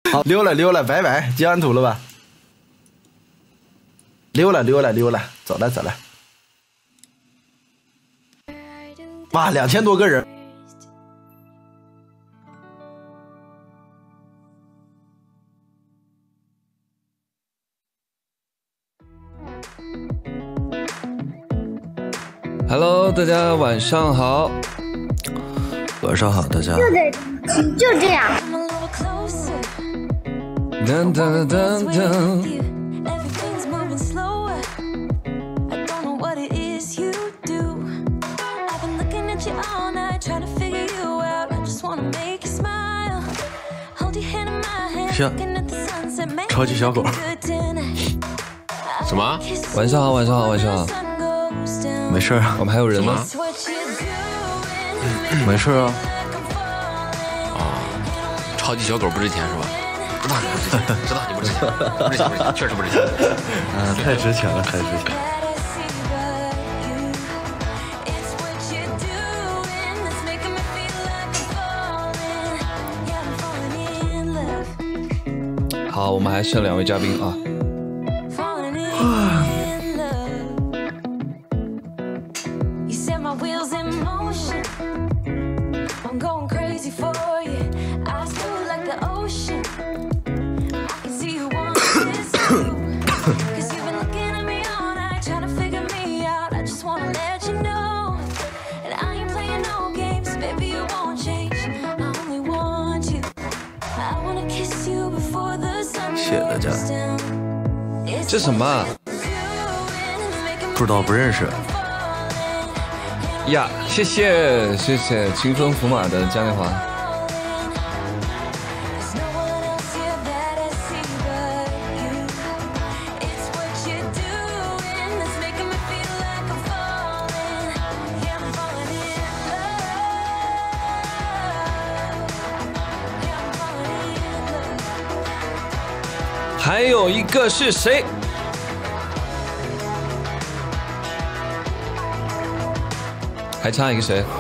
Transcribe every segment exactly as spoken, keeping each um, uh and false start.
好，溜了溜了，拜拜，截完图了吧？溜了溜了溜了，走了走了。哇，两千多个人。 Hello， 大家晚上好。 晚上好，大家。 就这，就这样。 噔噔噔噔。 行，超级小狗。 什么？ 晚上好，晚上好，晚上好。 没事啊， 我们还有人吗？ 没事啊。 啊，超级小狗不值钱是吧？知道你不值钱，知道你不值钱，不值钱，不值钱，确实不值钱。 嗯，太值钱了，太值钱了。 好，我们还剩两位嘉宾啊。 谢谢大家。 这什么、啊？ 不知道，不认识。 呀，谢谢谢谢青春福马的嘉年华。还有一个是谁？还差一个谁？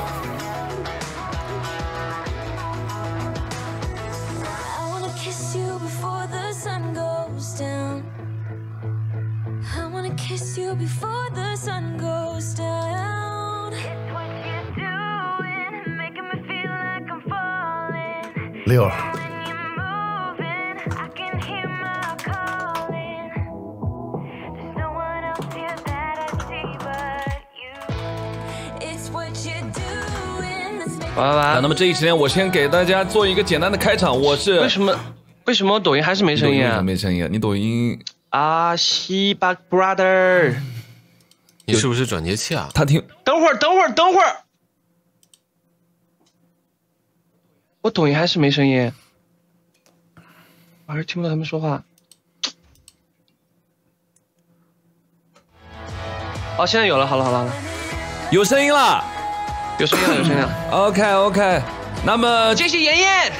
六。 啊，那么这一期呢，我先给大家做一个简单的开场。我是为什么为什么抖音还是没声音啊？ 没声音，你抖音啊，西巴 brother， 你是不是转接器啊？ 他听， 等会儿，等会儿，等会儿，我抖音还是没声音，我还是听不到他们说话。哦，现在有了，好了，好了，好了， 有声音了。 有声音了，有声音了。 OK OK， 那么谢谢妍妍。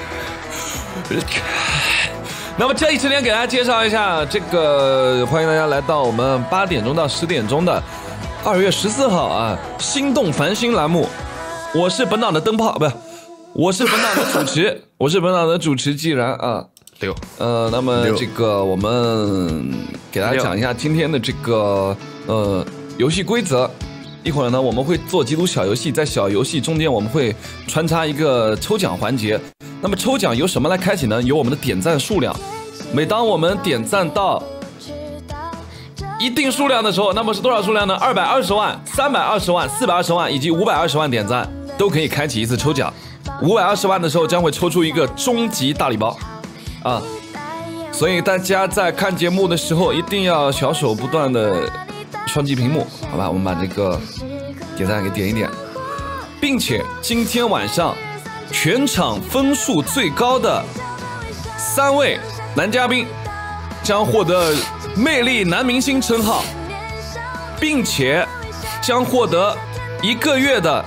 那么这一期呢，给大家介绍一下这个，欢迎大家来到我们八点钟到十点钟的二月十四号啊，心动繁星栏目。我是本档的灯泡，不是，我是本档的主持，我是本档的主持既然啊。 六。 呃，那么这个我们给大家讲一下今天的这个呃游戏规则。一会儿呢，我们会做几组小游戏，在小游戏中间我们会穿插一个抽奖环节。那么抽奖由什么来开启呢？由我们的点赞数量。每当我们点赞到一定数量的时候，那么是多少数量呢？二百二十万、三百二十万、四百二十万以及五百二十万点赞都可以开启一次抽奖。五百二十万的时候将会抽出一个终极大礼包啊！所以大家在看节目的时候一定要小手不断的双击屏幕，好吧？我们把这个点赞给点一点，并且今天晚上全场分数最高的三位男嘉宾将获得魅力男明星称号，并且将获得一个月的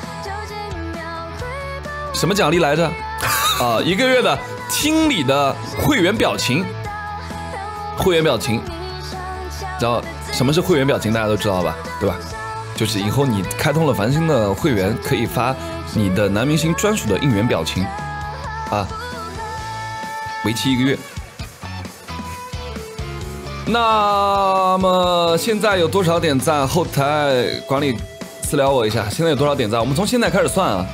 什么奖励来着？啊，一个月的听你的会员表情，会员表情，然后。什么是会员表情？大家都知道吧，对吧？就是以后你开通了繁星的会员，可以发你的男明星专属的应援表情，啊， 为期一个月。那么现在有多少点赞？后台管理私聊我一下，现在有多少点赞？我们从现在开始算啊。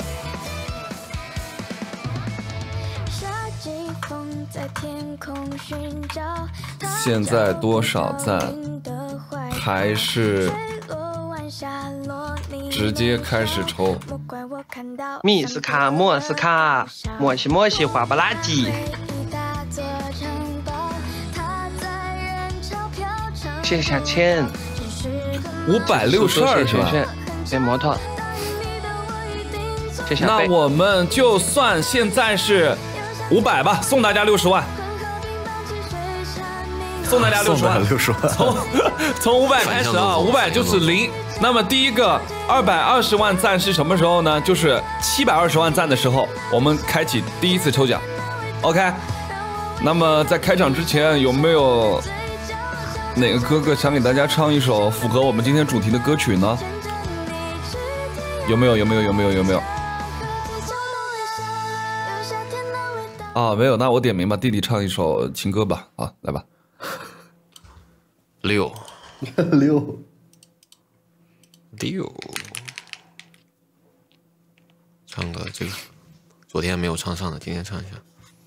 现在多少赞？还是直接开始抽？ 米是卡，莫是卡，莫西莫西，花不拉几。谢谢小千， 五百六十二是吧？ 谢摩托。谢谢。 那我们就算现在是五百吧，送大家六十万。送大家六十万， 六十万， 从从五百开始啊，五百就是零。那么第一个二百二十万赞是什么时候呢？就是七百二十万赞的时候，我们开启第一次抽奖。OK， 那么在开场之前，有没有哪个哥哥想给大家唱一首符合我们今天主题的歌曲呢？有没有？有没有？有没有？有没有？啊，没有，那我点名吧，弟弟唱一首情歌吧。啊，来吧。 六六六，唱个这个，昨天没有唱上的，今天唱一下。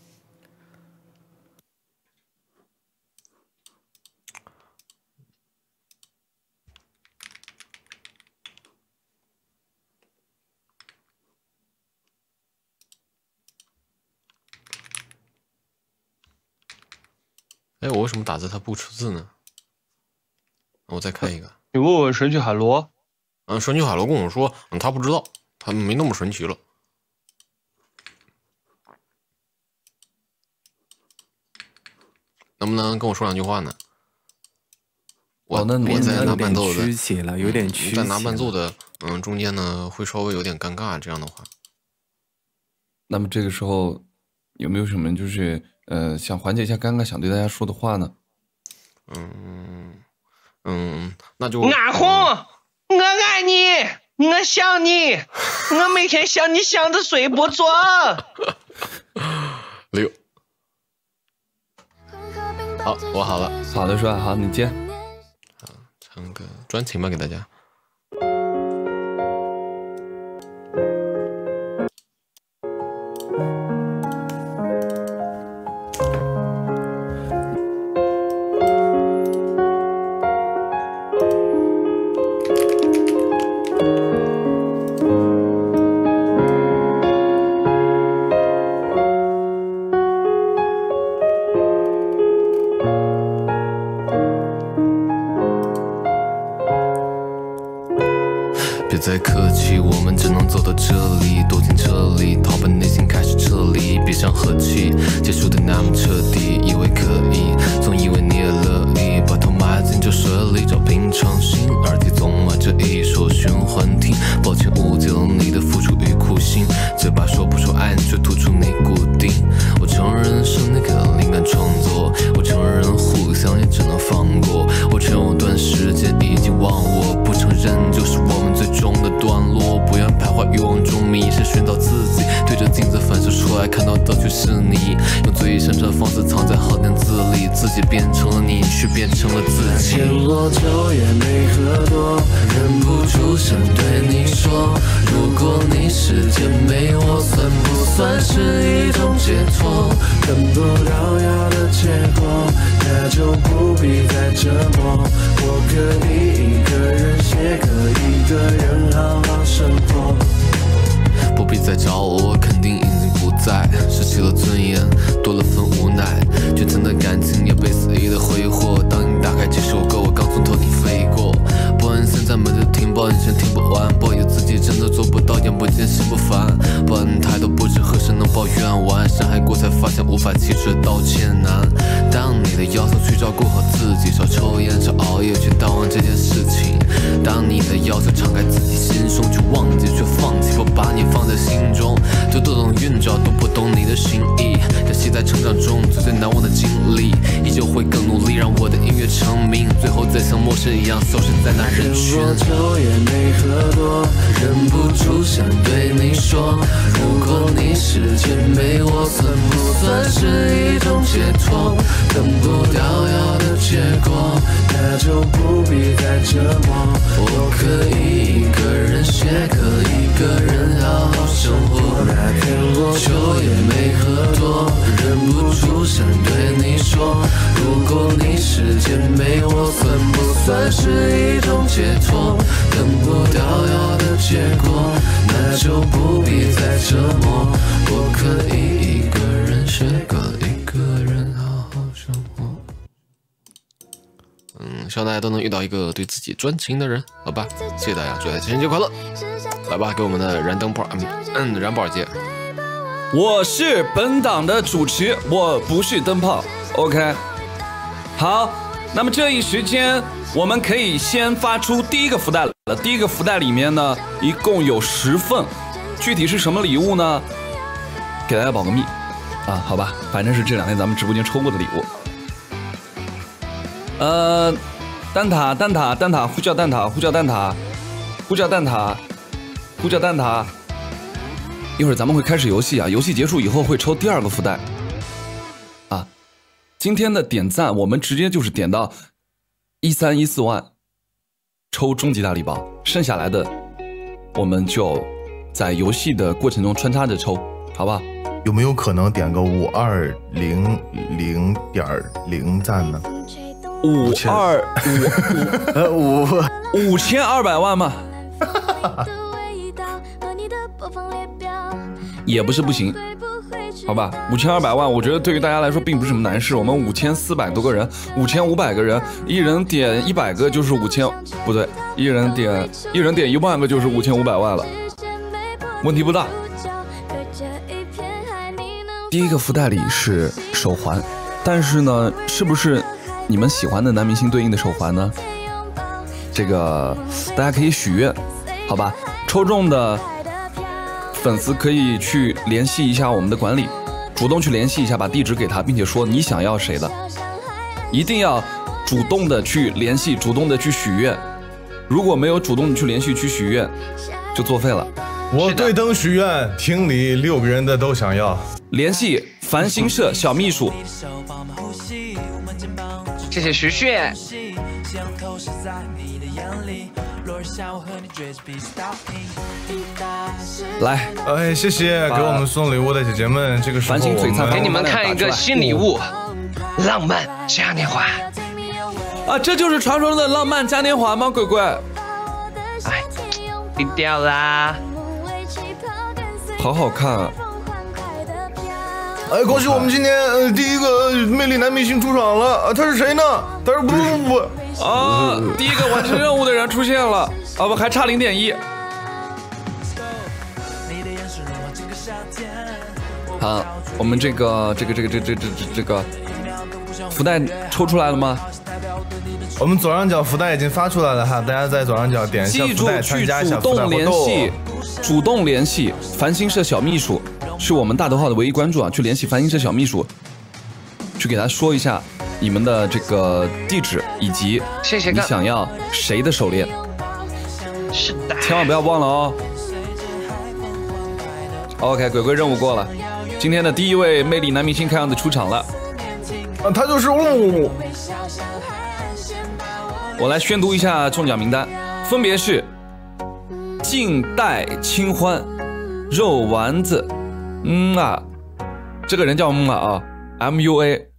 哎，我为什么打字它不出字呢？我再开一个。 你问问神曲海螺。 嗯，神曲海螺跟我说，嗯，他不知道，他没那么神奇了。能不能跟我说两句话呢？我、 哦、那我在拿伴奏的， 曲起了，有点曲起了。 在拿伴奏的，嗯，中间呢会稍微有点尴尬，这样的话。 那么这个时候有没有什么就是呃想缓解一下尴尬，想对大家说的话呢？ 嗯。嗯，那就阿红，我爱你，我想你，我每天想你想的睡不着。 六，好，我好了， 好的，帅，好，你接。 好，唱个专情吧，给大家。 再客气，我们只能走到这里，躲进这里，逃把内心开始撤离，闭上和气，结束的那么彻底，以为可以，总以为你也乐意，把头埋进这水里，找平常心，耳机总买这一首循环听，抱歉误解了你的付出与苦心，嘴巴说不出爱你，却突出你固定，我承认是你给了灵感创作，我承认互相也只能放过，我承认有段时间已经忘我，不承认就是我们最终的段落，不愿徘徊欲望中迷失寻找自己，对着镜子反射出来看到的却是你，用最擅长的方式藏在好点字里，自己变成了你，却变成了自己。 见我酒也没喝多，忍不住想对你说，如果你是件没我，算不算是一种解脱？等不到要的结果，那就不必再折磨。我可以一个人写歌，一个人好好生活。 不必再找我，我肯定已经不在，失去了尊严，多了份无奈，真正的感情也被肆意的挥霍。当你打开这首歌，我刚从头顶飞过，不然现在没得听，抱怨先听不完，抱怨自己真的做不到，眼不见心不烦，抱怨态度不知何时能抱怨完，伤害过才发现无法启齿，道歉难。当你的要求去照顾好自己，少抽烟少熬夜去淡忘这件事情，当你的要求敞开自己心胸，去忘记却放弃，不把你放在心中，就都懂运转，都不懂你的心意。可惜在成长中最最难忘的经历，依旧会更努力，让让我的音乐成名，最后再像陌生一样消失在那人群。 我酒也没喝多，忍不住想对你说，如果你是姐妹，我算不算是一种解脱？等不到要的结果，那就不必再折磨。我可以一个人学，可一个人好好生活。那天我酒也没喝多，忍不住想对你说，如果你是姐妹，我算不算是一种解脱？等不到要的结果，那就不必再折磨。我可以一个人学，可一个人好好生活。 嗯，希望大家都能遇到一个对自己专情的人，好吧？谢谢大家，祝大家情人节快乐！来吧，给我们的燃灯泡，嗯嗯，燃宝节。 我是本档的主持，我不是灯泡 ，OK。好，那么这一时间我们可以先发出第一个福袋了。第一个福袋里面呢，一共有十份，具体是什么礼物呢？给大家保个密啊，好吧，反正是这两天咱们直播间抽过的礼物。呃，蛋挞，蛋挞，蛋挞，呼叫蛋挞，呼叫蛋挞，呼叫蛋挞，呼叫蛋挞。一会儿咱们会开始游戏啊，游戏结束以后会抽第二个福袋。啊，今天的点赞我们直接就是点到一三一四万，抽终极大礼包，剩下来的我们就在游戏的过程中穿插着抽，好吧？ 有没有可能点个五二零零点零赞呢？ 五二五五五千二百万吗？也不是不行，好吧？五千二百万，我觉得对于大家来说并不是什么难事。我们五千四百多个人，五千五百个人，一人点一百个就是五千，不对，一人点一人点一万个就是五千五百万了，问题不大。第一个福袋里是手环，但是呢，是不是你们喜欢的男明星对应的手环呢？这个大家可以许愿，好吧？抽中的粉丝可以去联系一下我们的管理，主动去联系一下，把地址给他，并且说你想要谁的，一定要主动的去联系，主动的去许愿。如果没有主动的去联系去许愿，就作废了。 我对灯许愿，厅里六个人的都想要。 联系繁星社小秘书。 谢谢徐徐。 来， 哎，谢谢给我们送礼物的姐姐们，这个时候我们给你们看一个新礼物，浪漫嘉年华。 啊，这就是传说中的浪漫嘉年华吗？鬼鬼， 哎，低调啦， 好好看啊！ 哎，恭喜我们今天呃第一个魅力男明星出场了，啊、他是谁呢？他是不不不啊，第一个完成任务的人出现了，啊不，还差零点一。好，我们这个这个这个这这这这这个福袋抽出来了吗？ 我们左上角福袋已经发出来了哈，大家在左上角点一下福袋，参加一下福袋活动。记住去主动联系，主动联系繁星社小秘书，是我们大头号的唯一关注啊！去联系繁星社小秘书，去给他说一下你们的这个地址以及你想要谁的手链。 是的， 千万不要忘了哦。OK， 鬼鬼任务过了，今天的第一位魅力男明星看样子出场了。 啊，他就是哦。 我来宣读一下中奖名单，分别是静待清欢、肉丸子，嗯啊，这个人叫嗯啊啊 ，M U A，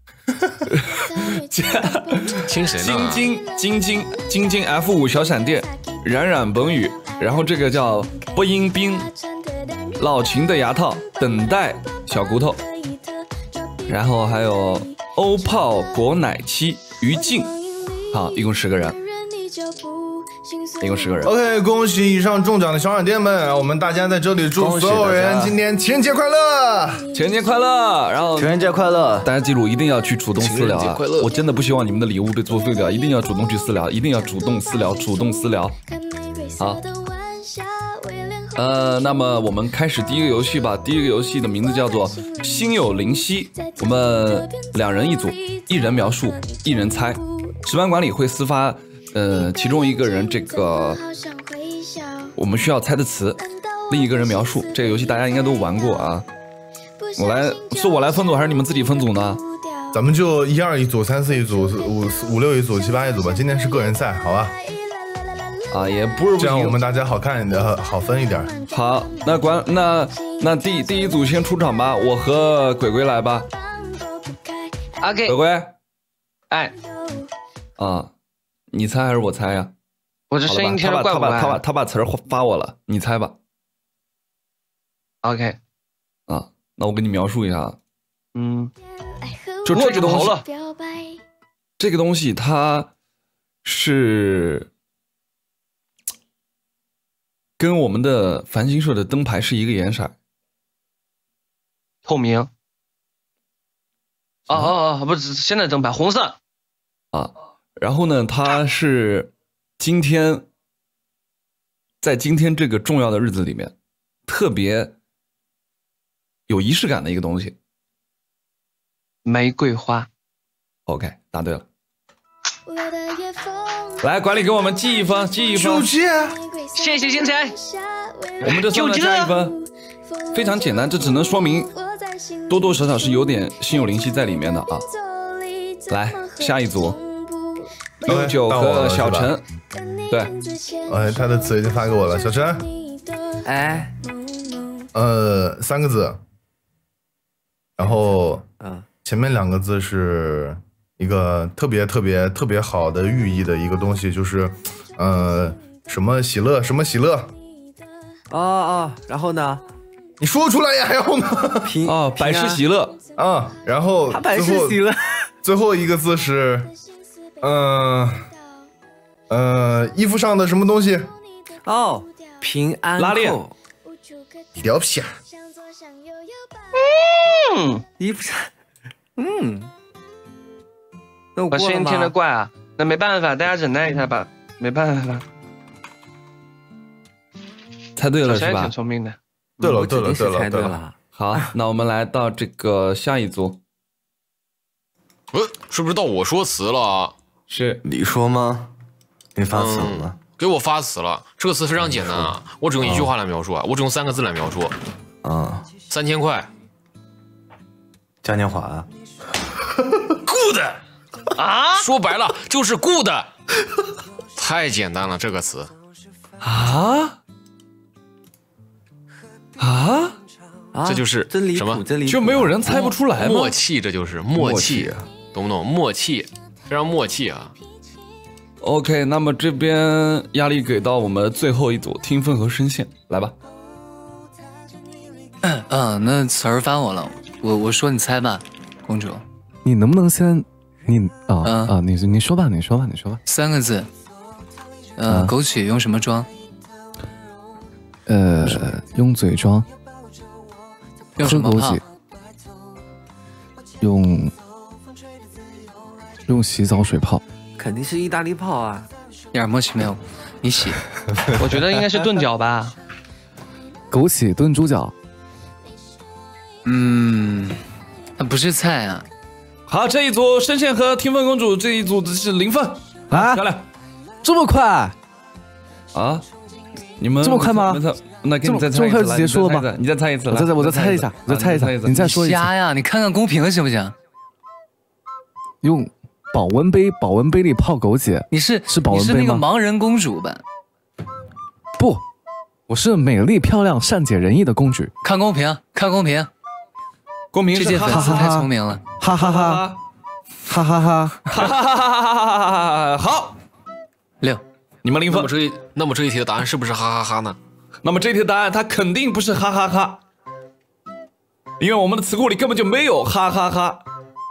亲谁呢？ 晶晶晶晶晶晶 F 五小闪电，冉冉本宇，然后这个叫播音兵，老秦的牙套，等待小骨头，然后还有欧泡果奶期于静。好，一共十个人，一共十个人。 OK， 恭喜以上中奖的小闪电们，我们大家在这里祝所有人今天情人节快乐， 情人节快乐！然后情人节快乐， 大家记住一定要去主动私聊啊！我真的不希望你们的礼物被作废掉，一定要主动去私聊，一定要主动私聊，主动私聊。好， 呃，那么我们开始第一个游戏吧。第一个游戏的名字叫做《心有灵犀》，我们两人一组，一人描述，一人猜。值班管理会私发，呃，其中一个人这个我们需要猜的词，另一个人描述。这个游戏大家应该都玩过啊。我来，是我来分组还是你们自己分组呢？ 咱们就一二一组，三四一组，五五六一组，七八一组吧。今天是个人赛，好吧？ 啊，也不是不行， 这样我们大家好看一点，好分一点。 好，那管那那第第一组先出场吧，我和鬼鬼来吧。 OK， 鬼鬼， 哎， 啊，你猜还是我猜呀？ 我这声音听着怪不怪？ 他把他把他把词儿发我了，你猜吧。 OK， 啊，那我给你描述一下。 嗯， 就这个东西，这个东西它是。跟我们的繁星社的灯牌是一个颜色， 透明。哦哦哦，不是现在灯牌红色啊。然后呢，它是今天在今天这个重要的日子里面特别有仪式感的一个东西。 玫瑰花。 OK， 答对了。来，管理给我们记一分，记一分。 就这。 谢谢星辰， 我们这算了加一分，非常简单，这只能说明多多少少是有点心有灵犀在里面的啊。来，下一组，悠九和小陈，对， 哎，他的词已经发给我了，小陈， 哎， 呃，三个字，然后，嗯，前面两个字是一个特别特别特别好的寓意的一个东西，就是，呃。什么喜乐？什么喜乐？ 哦哦，然后呢？ 你说出来呀！然后呢？ 平哦，百事喜乐啊。然后他百事喜乐。 最后一个字是，嗯呃, 呃，衣服上的什么东西？ 哦，平安拉链。 屌皮啊！ 嗯， 衣服上，嗯，那我把声音听得怪啊，那没办法，大家忍耐一下吧，没办法。 猜对了是吧？ 挺聪明的。 对了对了对了猜对了。 好，那我们来到这个下一组。 呃，是不是到我说词了？ 是你说吗？你发词了吗？ 嗯？给我发词了。这个词非常简单啊，我只用一句话来描述啊，我只用三个字来描述。 啊， 三千块。 嘉年华。 good 啊，说白了就是 good。太简单了这个词。 啊？啊， 这就是真离什么？ 就没有人猜不出来吗？ 默契，这就是默契，懂不懂？默契，非常默契啊。 OK， 那么这边压力给到我们最后一组听分和声线，来吧。 嗯、啊，那词儿翻我了，我我说你猜吧，公主。 你能不能先你啊、 嗯、 啊你你说吧，你说吧，你说吧。 三个字，呃，啊、枸杞用什么装？ 呃，用嘴装， 用什么泡？ 用用洗澡水泡， 肯定是意大利泡啊， 一点默契没有。你洗， 我觉得应该是炖脚吧。 枸杞炖猪脚， 嗯，那不是菜啊。 好，这一组声线和听分公主这一组是零分啊， 漂亮， 这么快啊？你们这么快吗？ 那给你再猜一次， 这么快就直接说了吗？ 你再猜一次， 我再我再猜一下，我再猜一下，你再说一次。 瞎呀！你看看公屏行不行？ 用保温杯，保温杯里泡枸杞。 你是是保温杯吗？ 你是那个盲人公主吧？ 不，我是美丽漂亮、善解人意的公主。 看公屏，看公屏， 公屏这届粉丝太聪明了， 哈哈哈，哈哈哈， 哈哈哈！好， 六， 你们零分。 那么这那么这一题的答案是不是哈哈哈呢？ 那么这题的答案它肯定不是哈哈哈，因为我们的词库里根本就没有哈哈哈。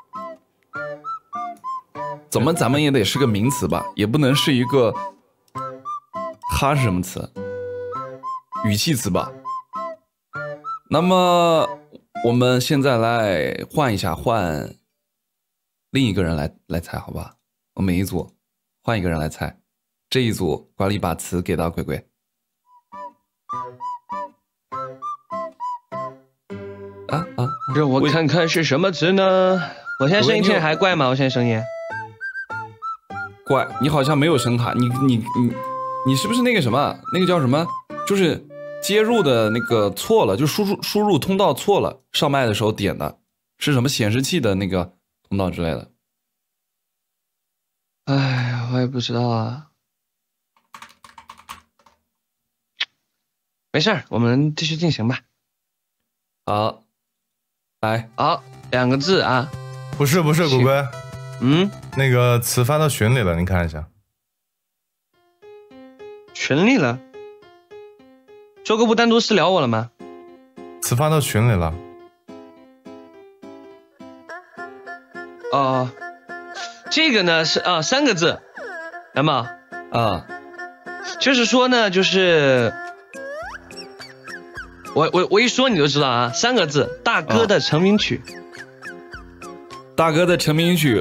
怎么咱们也得是个名词吧，也不能是一个哈是什么词？语气词吧。那么我们现在来换一下，换另一个人来来猜，好吧？我每一组换一个人来猜。这一组管理把词给到鬼鬼。 让我看看是什么字呢？我现在声音听着还怪吗？我现在声音怪，你好像没有声卡，你你你你是不是那个什么？那个叫什么？就是接入的那个错了，就输入输入通道错了，上麦的时候点的是什么显示器的那个通道之类的。 哎呀，我也不知道啊。没事儿，我们继续进行吧。 好，来， 好，两个字啊。 不是不是，古龟， 嗯， 那个词发到群里了，你看一下。 群里了？周哥不单独私聊我了吗？ 词发到群里了。 哦，这个呢是啊三个字，来嘛啊， 就是说呢，就是我我我一说你就知道啊，三个字，大哥的成名曲。 大哥的成名曲。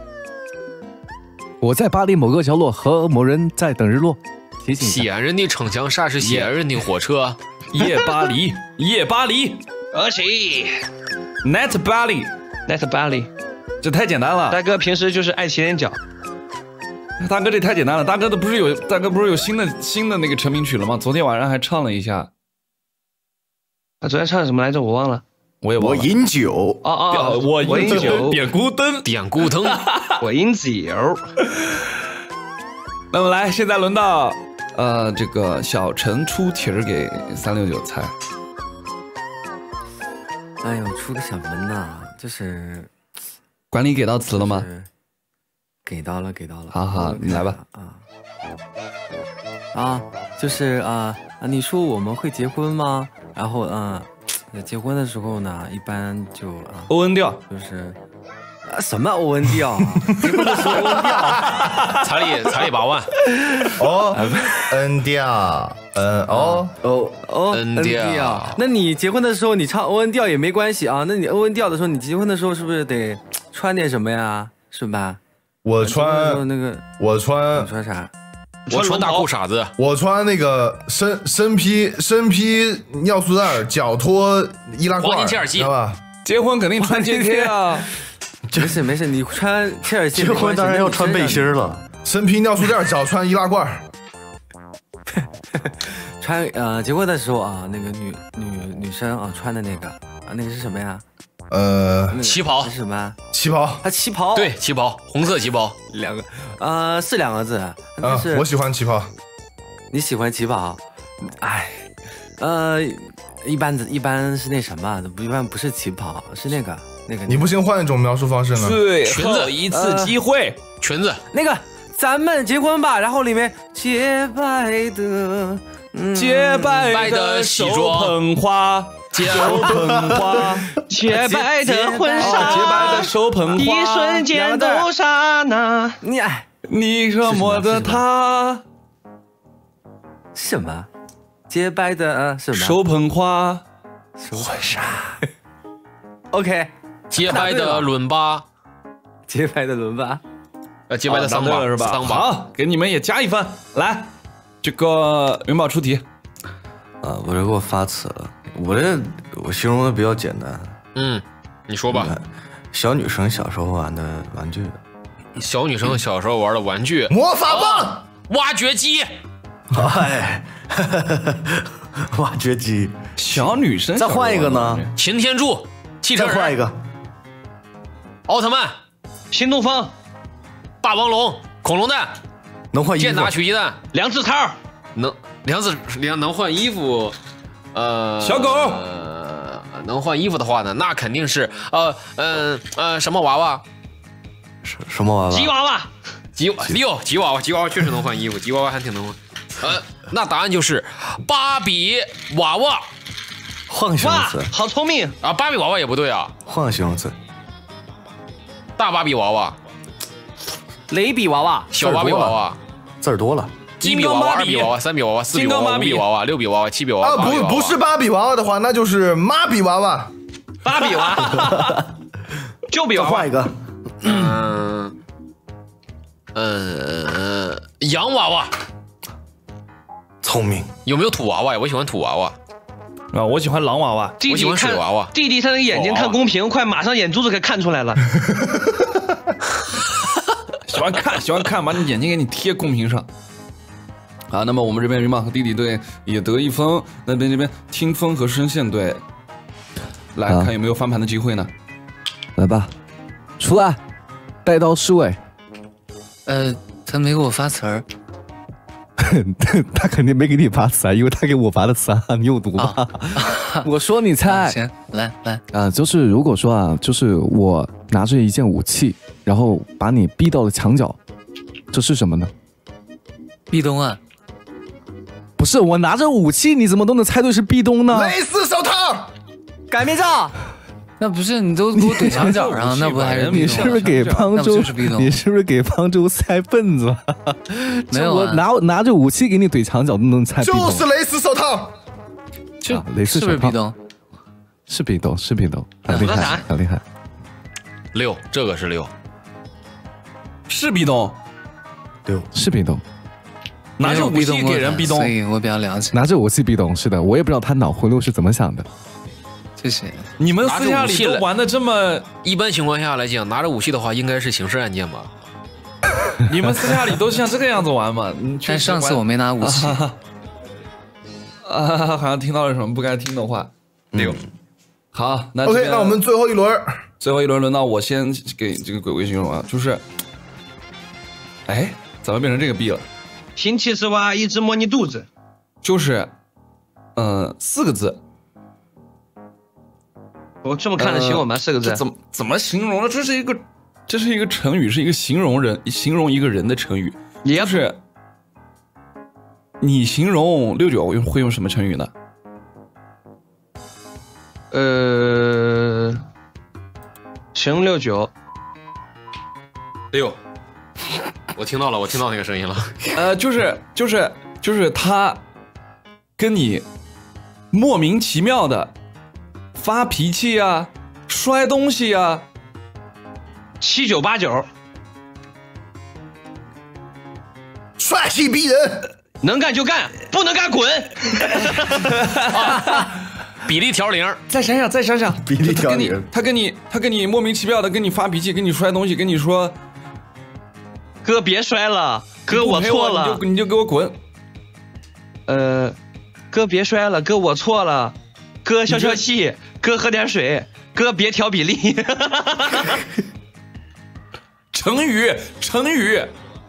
我在巴黎某个角落和某人在等日落。提醒西安人的城墙煞是西安人的火车。 夜巴黎，夜巴黎， 而且 Net 巴黎 ，Net 巴黎， 这太简单了。 大哥平时就是爱骑点脚。 大哥这太简单了，大哥的不是有大哥不是有新的新的那个成名曲了吗？昨天晚上还唱了一下。 他昨天唱什么来着？我忘了。 我也忘了。 我饮酒。 哦哦， 我饮酒。 点咕灯， 点咕灯。 我饮酒。 那么来，现在轮到呃这个小陈出题儿给三六九猜。 哎呦，出个小门呐、啊，就是管理给到词了吗？ 给到了，给到了。 好好，你来吧。 啊啊，就是啊啊，你说我们会结婚吗？然后嗯、呃，结婚的时候呢，一般就啊， 欧恩调就是。啊、什么欧恩调？结婚的时候欧恩调， 彩礼彩礼八万。 哦，恩调，嗯，哦哦哦， 恩调。 那你结婚的时候你唱欧恩调也没关系啊。那你欧恩调的时候，你结婚的时候是不是得穿点什么呀？是吧？ 我穿那个， 我穿， 你穿啥？ 我穿大裤衩子。 我穿那个身身披身披尿素袋，脚脱易拉罐，知道吧？ 结婚肯定穿 J K 啊。 没事没事，你穿切尔西结婚当然要穿背心了， 身披尿素垫，脚穿易拉罐。 穿呃，结婚的时候啊，那个女女女生啊穿的那个啊，那个是什么呀？ 呃， 旗袍是什么？ 旗袍。 啊，旗袍。 对，旗袍，红色旗袍， 两个，呃，是两个字。啊， 我喜欢旗袍。 你喜欢旗袍？哎，呃，一般的一般是那什么，不一般不是旗袍，是那个。那个、 你不行换一种描述方式呢？ 最裙子一次机会， 呃、裙子。 那个咱们结婚吧，然后里面洁白的、 嗯、洁白的手捧花，手捧花， 洁白的婚纱， 洁白的手捧花， 一瞬间都刹那。 你哎， 你惹我的他什么？洁白的呃什么？ 手捧花， 婚纱。OK。 洁白的伦巴， 洁白的伦巴， 呃，洁白的桑巴、 哦、是吧？ 桑巴， 好，给你们也加一分。来，这个元宝出题。 啊，我这给我发词了，我这我形容的比较简单。 嗯，你说吧。 小女生小时候玩的玩具。 小女生小时候玩的玩具。 魔法棒、 哦、挖掘机。 哎，挖掘机。 小女生。 再换一个呢？ 擎天柱。汽车人。 再换一个。 奥特曼、 新东方、 霸王龙、恐龙蛋， 能换衣服。 健达取鸡蛋、 梁子涛， 能梁子梁能换衣服，呃， 小狗， 呃，能换衣服的话呢，那肯定是呃呃呃什么娃娃？ 什什么娃娃？ 吉娃娃， 吉六吉娃娃，吉娃娃确实能换衣服，吉娃娃还挺能换。呃，那答案就是芭比娃娃。 换个形容词。 好聪明啊！芭比娃娃也不对啊， 换个形容词。 大芭比娃娃， 雷比娃娃， 小芭比娃娃， 字儿多了。 一比娃娃，二比娃娃，三比娃娃，四比娃娃，五比娃娃，六比娃娃，七比娃娃。 啊，不不是芭比娃娃的话，那就是妈比娃娃。 芭比娃娃，就比娃娃。 换一个。 嗯呃，洋娃娃。 聪明。 有没有土娃娃呀？我喜欢土娃娃。 啊，我喜欢狼娃娃， 弟弟看娃娃。弟弟他那个眼睛看公屏，快马上眼珠子给看出来了。 喜欢看，喜欢看，把你眼睛给你贴公屏上。好，那么我们这边云马和弟弟队也得一分，那边这边清风和声线队，来看有没有翻盘的机会呢？ 来吧，出来，带刀侍卫。 呃，他没给我发词儿。 他肯定没给你发词啊，因为他给我发的词啊，你有毒吧？啊、我说你猜， 行，来来啊、呃，就是如果说啊，就是我拿着一件武器，然后把你逼到了墙角，这是什么呢？ 壁咚啊！ 不是，我拿着武器，你怎么都能猜对是壁咚呢？ 蕾丝手套， 擀面杖。 那不是你都给我怼墙角上，那不还是你是不是给方舟？你是不是给方舟塞笨子？ 没有、啊， 我拿拿着武器给你怼墙角都能猜。 就是蕾丝手套， 就、 啊、蕾丝手套是壁咚， 是壁咚，是壁咚，很厉害，很厉害。 六，这个是六， 是壁咚， 六是壁咚。 拿着武器给人壁咚， 所以我比较了解。 拿着武器壁咚，是的，我也不知道他脑回路是怎么想的。 谢谢。 你们私下里都玩的这么， 一般情况下来讲，拿着武器的话，应该是刑事案件吧？ 你们私下里都像这个样子玩吗？ 但上次我没拿武器。 啊，啊好像听到了什么不该听的话。六、嗯，好，那 OK， 那我们最后一轮， 最后一轮轮到我先给这个鬼鬼形容啊，就是，哎，怎么变成这个币了？ 星期四娃一直摸你肚子， 就是，呃，四个字。 我这么看得起我吗？四个字， 呃、怎么怎么形容呢？这是一个，这是一个成语，是一个形容人、形容一个人的成语。就是你形容六九用会用什么成语呢？ 呃，形容六九， 六，我听到了，我听到那个声音了。 呃，就是就是就是他跟你莫名其妙的。发脾气啊，摔东西啊， 七九八九， 帅气逼人， 能干就干，不能干滚。 啊、比例调零， 再想想，再想想， 比例调零。 他跟你，他跟你莫名其妙的跟你发脾气，跟你摔东西，跟你说， 哥别摔了，哥我错了， 你就你就给我滚。 呃，哥别摔了，哥我错了，哥消消气。哥喝点水，哥别调比例。 成语，成语。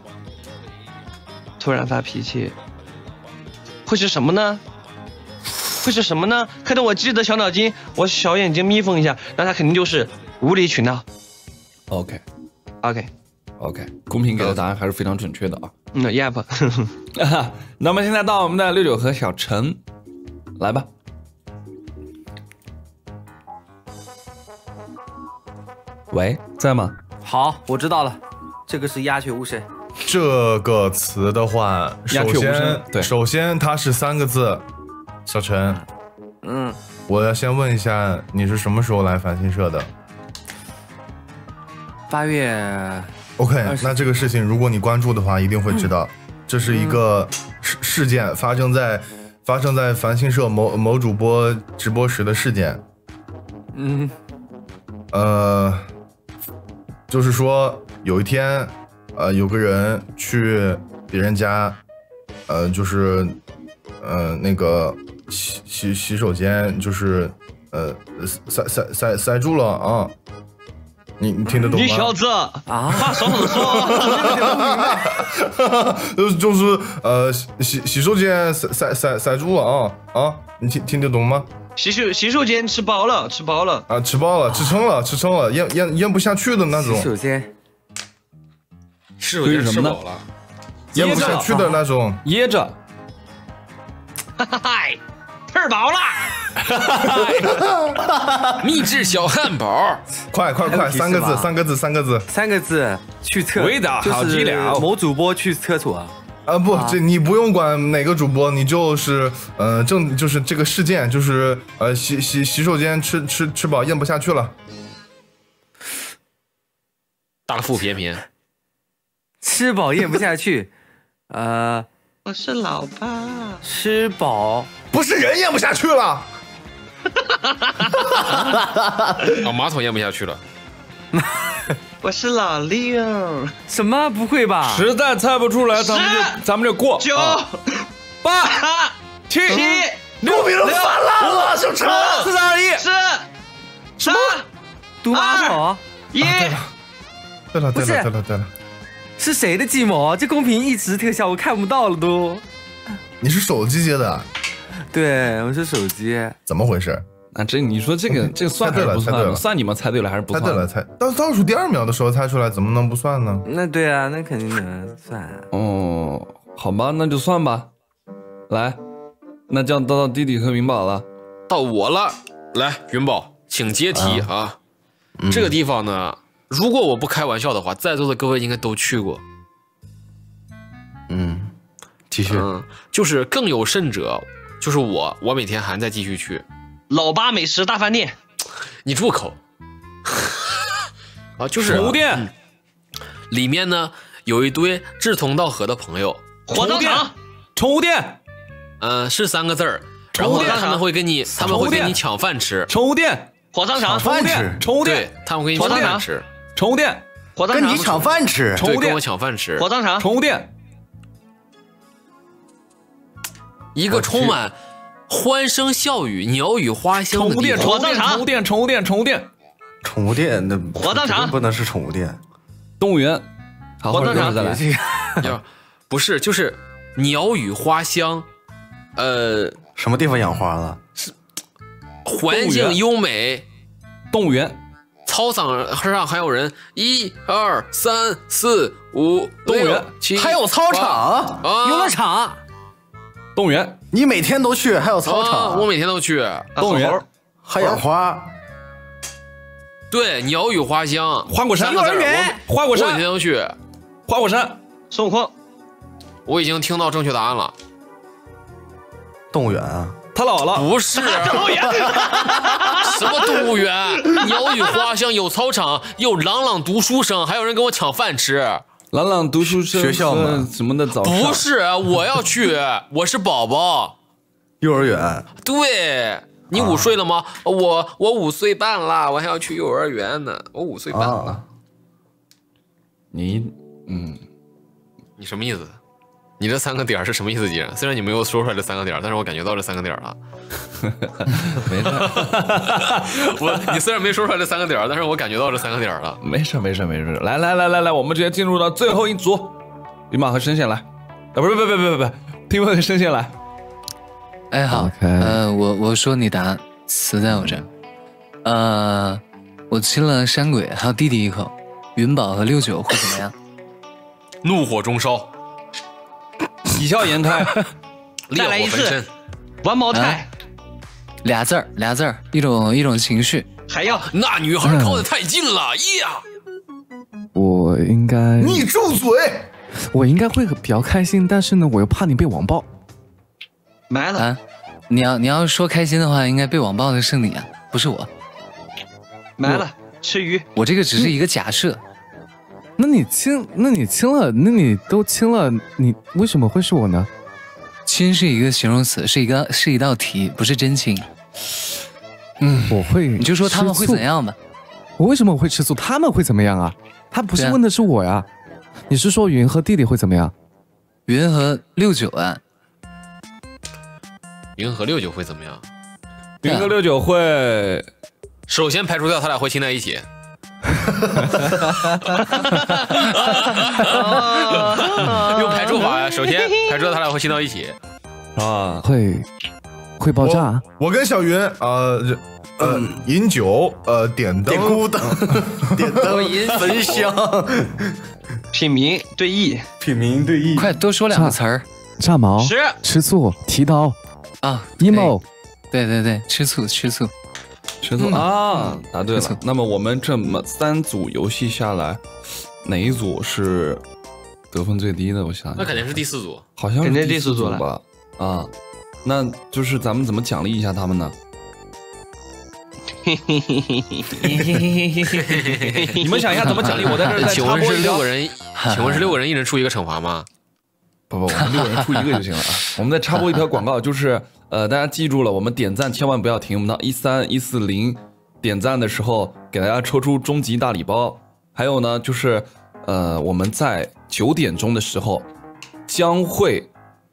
突然发脾气，会是什么呢？会是什么呢？开动我机智的小脑筋，我小眼睛眯缝一下，那他肯定就是无理取闹。 OK，OK，OK，、 okay. okay. 公屏给的答案还是非常准确的啊。 嗯 ，Yep 那么现在到我们的六九和小陈，来吧。喂，在吗？ 好，我知道了，这个是鸦雀无声。 这个词的话，首先， 对， 首先它是三个字。小陈， 嗯， 我要先问一下，你是什么时候来繁星社的？ 八月。 OK， 那这个事情，如果你关注的话，一定会知道，嗯、这是一个事事件，发生在发生在繁星社某某主播直播时的事件。 嗯， 呃。就是说，有一天，呃，有个人去别人家，呃，就是，呃，那个洗洗洗手间，就是，呃，塞塞塞塞住了啊！你你听得懂吗？ 你小子啊，话少怎说？就是呃，洗洗手间塞塞塞塞住了啊啊！你听听得懂吗？ 洗手洗手间吃饱了，吃饱了啊，吃饱了，吃撑了，吃撑了，咽咽咽不下去的那种。 洗手间， 洗手间吃饱了， 咽不下去的那种， 噎着。 哈哈嗨，吃饱了。 秘制小汉堡， 快快快，三个字，三个字，三个字， 三个字，去厕， 味道好极了。 某主播去厕所。 啊不，这你不用管哪个主播，你就是呃正就是这个事件，就是呃洗洗洗手间吃吃吃饱咽不下去了， 大腹便便， 吃饱咽不下去，呃， 我是老爸， 吃饱不是人咽不下去了， 啊，马桶咽不下去了。 我是老六。 什么？不会吧？ 实在猜不出来，咱们就咱们就过。 九、 八、七、 六，别人反了，我小陈， 四三二一， 是什么？ 堵马桶。 一。 对了，对了，对了，对了。 是谁的计谋？这公屏一直特效，我看不到了都。 你是手机接的？ 对，我是手机。 怎么回事？ 啊，这你说这个这个算还是不算？算你们猜对了还是不算？ 猜对了，猜到倒数第二秒的时候猜出来，怎么能不算呢？ 那对啊，那肯定能算。 哦，好吧，那就算吧。来，那这样到到弟弟和云宝了， 到我了。来，云宝，请接题啊！啊嗯、这个地方呢，如果我不开玩笑的话，在座的各位应该都去过。 嗯，继续。 嗯，就是更有甚者，就是我，我每天还在继续去。 老八美食大饭店， 你住口！啊，就是宠物店、 嗯，里面呢有一堆志同道合的朋友。 火葬场， 宠物店， 嗯、呃，是三个字儿。然后他们会跟你，他们会跟你抢饭吃。 宠物店， 火葬场， 宠物店，宠物店， 他们会跟你抢饭吃。 宠物店， 火葬场， 跟你抢饭吃。 对，跟我抢饭吃。 火葬场， 宠物店， 一个充满欢声笑语、鸟语花香的地方。 火葬场， 宠物店，宠物店，宠物店， 宠物店那火葬场不能是宠物店， 动物园。好， 火葬场再来。 要不是就是鸟语花香，呃， 什么地方养花了？ 是环境优美。 动物园。 操场上还有人，一二三四五， 动物园七， 还有操场、 啊、 游乐场。 动物园， 你每天都去，还有操场， 啊、我每天都去。 动物园还养花， 对，鸟语花香， 花果山幼儿园， 花果山， 我每天都去。 花果山， 孙悟空， 我已经听到正确答案了。 动物园啊， 他姥姥不是动物园， 什么动物园？鸟语花香，有操场，有朗朗读书声，还有人跟我抢饭吃。 朗朗读书声， 学校吗？ 什么的早上？ 不是，我要去，我是宝宝。 幼儿园。 对，你五岁了吗？啊、我我五岁半了，我还要去幼儿园呢。我五岁半了。啊、 你嗯， 你什么意思？你这三个点是什么意思？既然虽然你没有说出来这三个点，但是我感觉到这三个点了。 没事， 我你虽然没说出来这三个点，但是我感觉到这三个点了。 没事没事没事，来来来来来，我们直接进入到最后一组，李马和声线来，啊不是不不不不不，听闻和声线来。 哎好， okay. 呃我我说你答案，词在我这儿。呃，我亲了山鬼还有弟弟一口，云宝和六九会怎么样？ 怒火中烧。 喜笑颜开， 再来一次，玩毛太， 俩字儿，俩字儿，一种一种情绪。 还要那女孩靠得太近了呀！ 我应该， 你住嘴！ 我应该会比较开心，但是呢，我又怕你被网暴。 埋了啊！你要你要说开心的话，应该被网暴的是你啊，不是我。 埋了，吃鱼。 我这个只是一个假设。 那你亲，那你亲了，那你都亲了，你为什么会是我呢？ 亲是一个形容词，是一个是一道题，不是真亲。 嗯，我会， 你就说他们会怎样吧？ 我为什么我会吃醋？他们会怎么样啊？他不是问的是我呀，你是说云和弟弟会怎么样？ 云和六九啊， 云和六九会怎么样？ 云和六九会， 首先排除掉他俩会亲在一起。用排除法呀，首先排除掉他俩会亲到一起啊， 会会爆炸。 我, 我跟小云呃呃饮酒呃点灯点孤灯点灯焚香， 品茗对弈， 品茗对弈， 快多说两个词儿。 炸毛， 是吃醋，提刀啊 ，emo， 对对对，吃醋吃醋。 吃醋、嗯、啊！答对了。那么我们这么三组游戏下来，哪一组是得分最低的？我想想， 那肯定是第四组， 好像是肯定第四组吧？啊，那就是咱们怎么奖励一下他们呢？你们想一下怎么奖励？我在这儿再请问是六个人？请问是六个人一人出一个惩罚吗？ 不不，我们六人出一个就行了啊！我们再插播一条广告，就是呃，大家记住了，我们点赞千万不要停，我们到一三一四零点赞的时候，给大家抽出终极大礼包。还有呢，就是呃，我们在九点钟的时候将会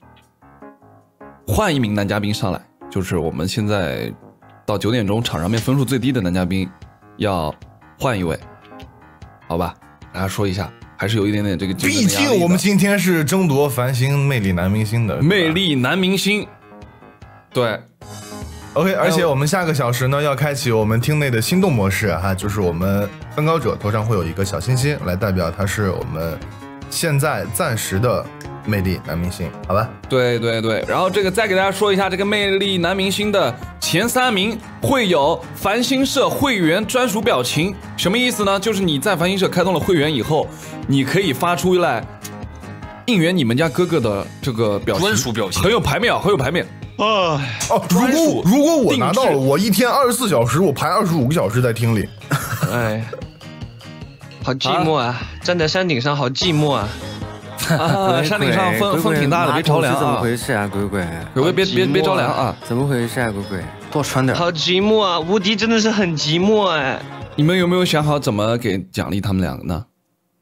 换一名男嘉宾上来，就是我们现在到九点钟场上面分数最低的男嘉宾要换一位，好吧？大家说一下。还是有一点点这个， 毕竟我们今天是争夺繁星魅力男明星的魅力男明星，对 ，OK， 而且我们下个小时呢要开启我们厅内的心动模式哈，就是我们分高者头上会有一个小星星来代表他是我们现在暂时的魅力男明星，好吧？ 对对对，然后这个再给大家说一下，这个魅力男明星的前三名会有繁星社会员专属表情，什么意思呢？就是你在繁星社开通了会员以后，你可以发出来应援你们家哥哥的这个表情， 专属表情， 很有排面，很有排面。 哦哦，如果如果我拿到了，我一天二十四小时，我排二十五个小时在厅里， 哎，好寂寞啊！啊站在山顶上，好寂寞啊！ 啊，山顶上风风挺大的，别着凉啊！ 怎么回事啊，鬼鬼？ 鬼鬼别别别着凉啊！ 怎么回事啊，鬼鬼？多穿点。 好寂寞啊！无敌真的是很寂寞哎。 你们有没有想好怎么给奖励他们两个呢？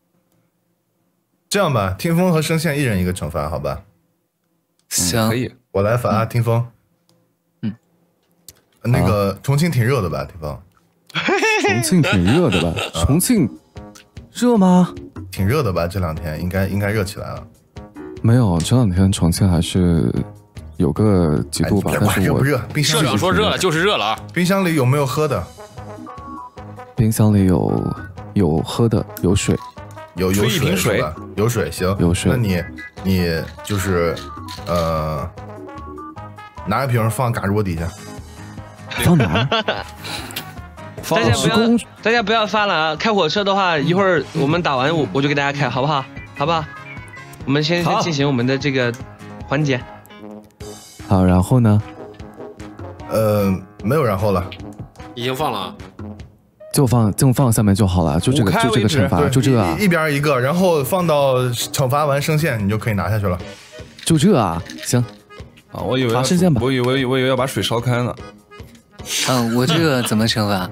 这样吧，听风和声线一人一个惩罚，好吧？ 行， 可以， 我来罚听风。 嗯， 那个重庆挺热的吧，听风？ 重庆挺热的吧？重庆热吗？ 挺热的吧？这两天应该应该热起来了。 没有，这两天重庆还是有个几度吧，但是我热不热？冰箱社长说热了就是热了啊！ 冰箱里有没有喝的？ 冰箱里有有喝的，有水， 有有水是吧？有水行， 有水。 那你你就是呃，拿一瓶放嘎桌底下， 放哪？ 大家不要，大家不要发了啊！开火车的话，一会儿我们打完我我就给大家开，好不好？好不好？我们先先进行我们的这个环节。 好，然后呢？ 呃，没有然后了， 已经放了啊。 就放就放下面就好了，就这个就这个惩罚，就这啊， 一边一个，然后放到惩罚完声线，你就可以拿下去了。 就这啊，行啊，我以为罚声线吧， 我以为我以为要把水烧开呢。 嗯，我这个怎么惩罚？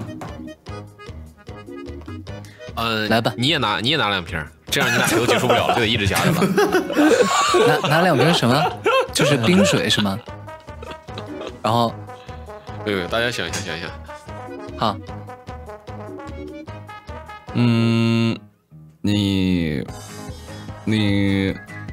呃， 来吧， 你也拿你也拿两瓶，这样你俩谁都接受不了了，就得一直夹着了。 拿拿两瓶什么？就是冰水是吗？然后， 对对，大家想一想，想一想。 好。 嗯，你，你，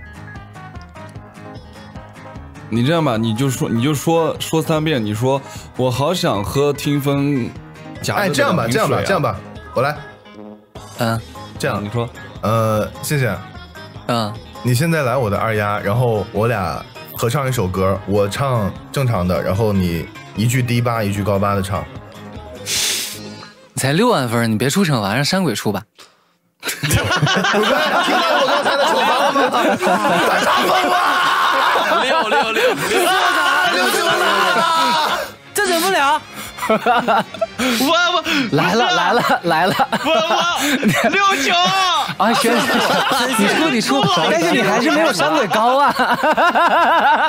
你这样吧，你就说，你就说说三遍，你说我好想喝听风夹的、啊。 哎，这样吧，这样吧，这样吧，我来。 嗯， 这样你说， 呃，谢谢。 嗯， 你现在来我的二丫，然后我俩合唱一首歌，我唱正常的，然后你一句低八，一句高八的唱。 才六万分，你别出惩罚，让山鬼出吧。 鬼鬼，听到我刚才的惩罚了吗？太大分了！ 六六六六六九了，这整不了。 我我来了来了来了！ 我我六九啊，轩，你出你出，但是你还是没有山鬼高啊。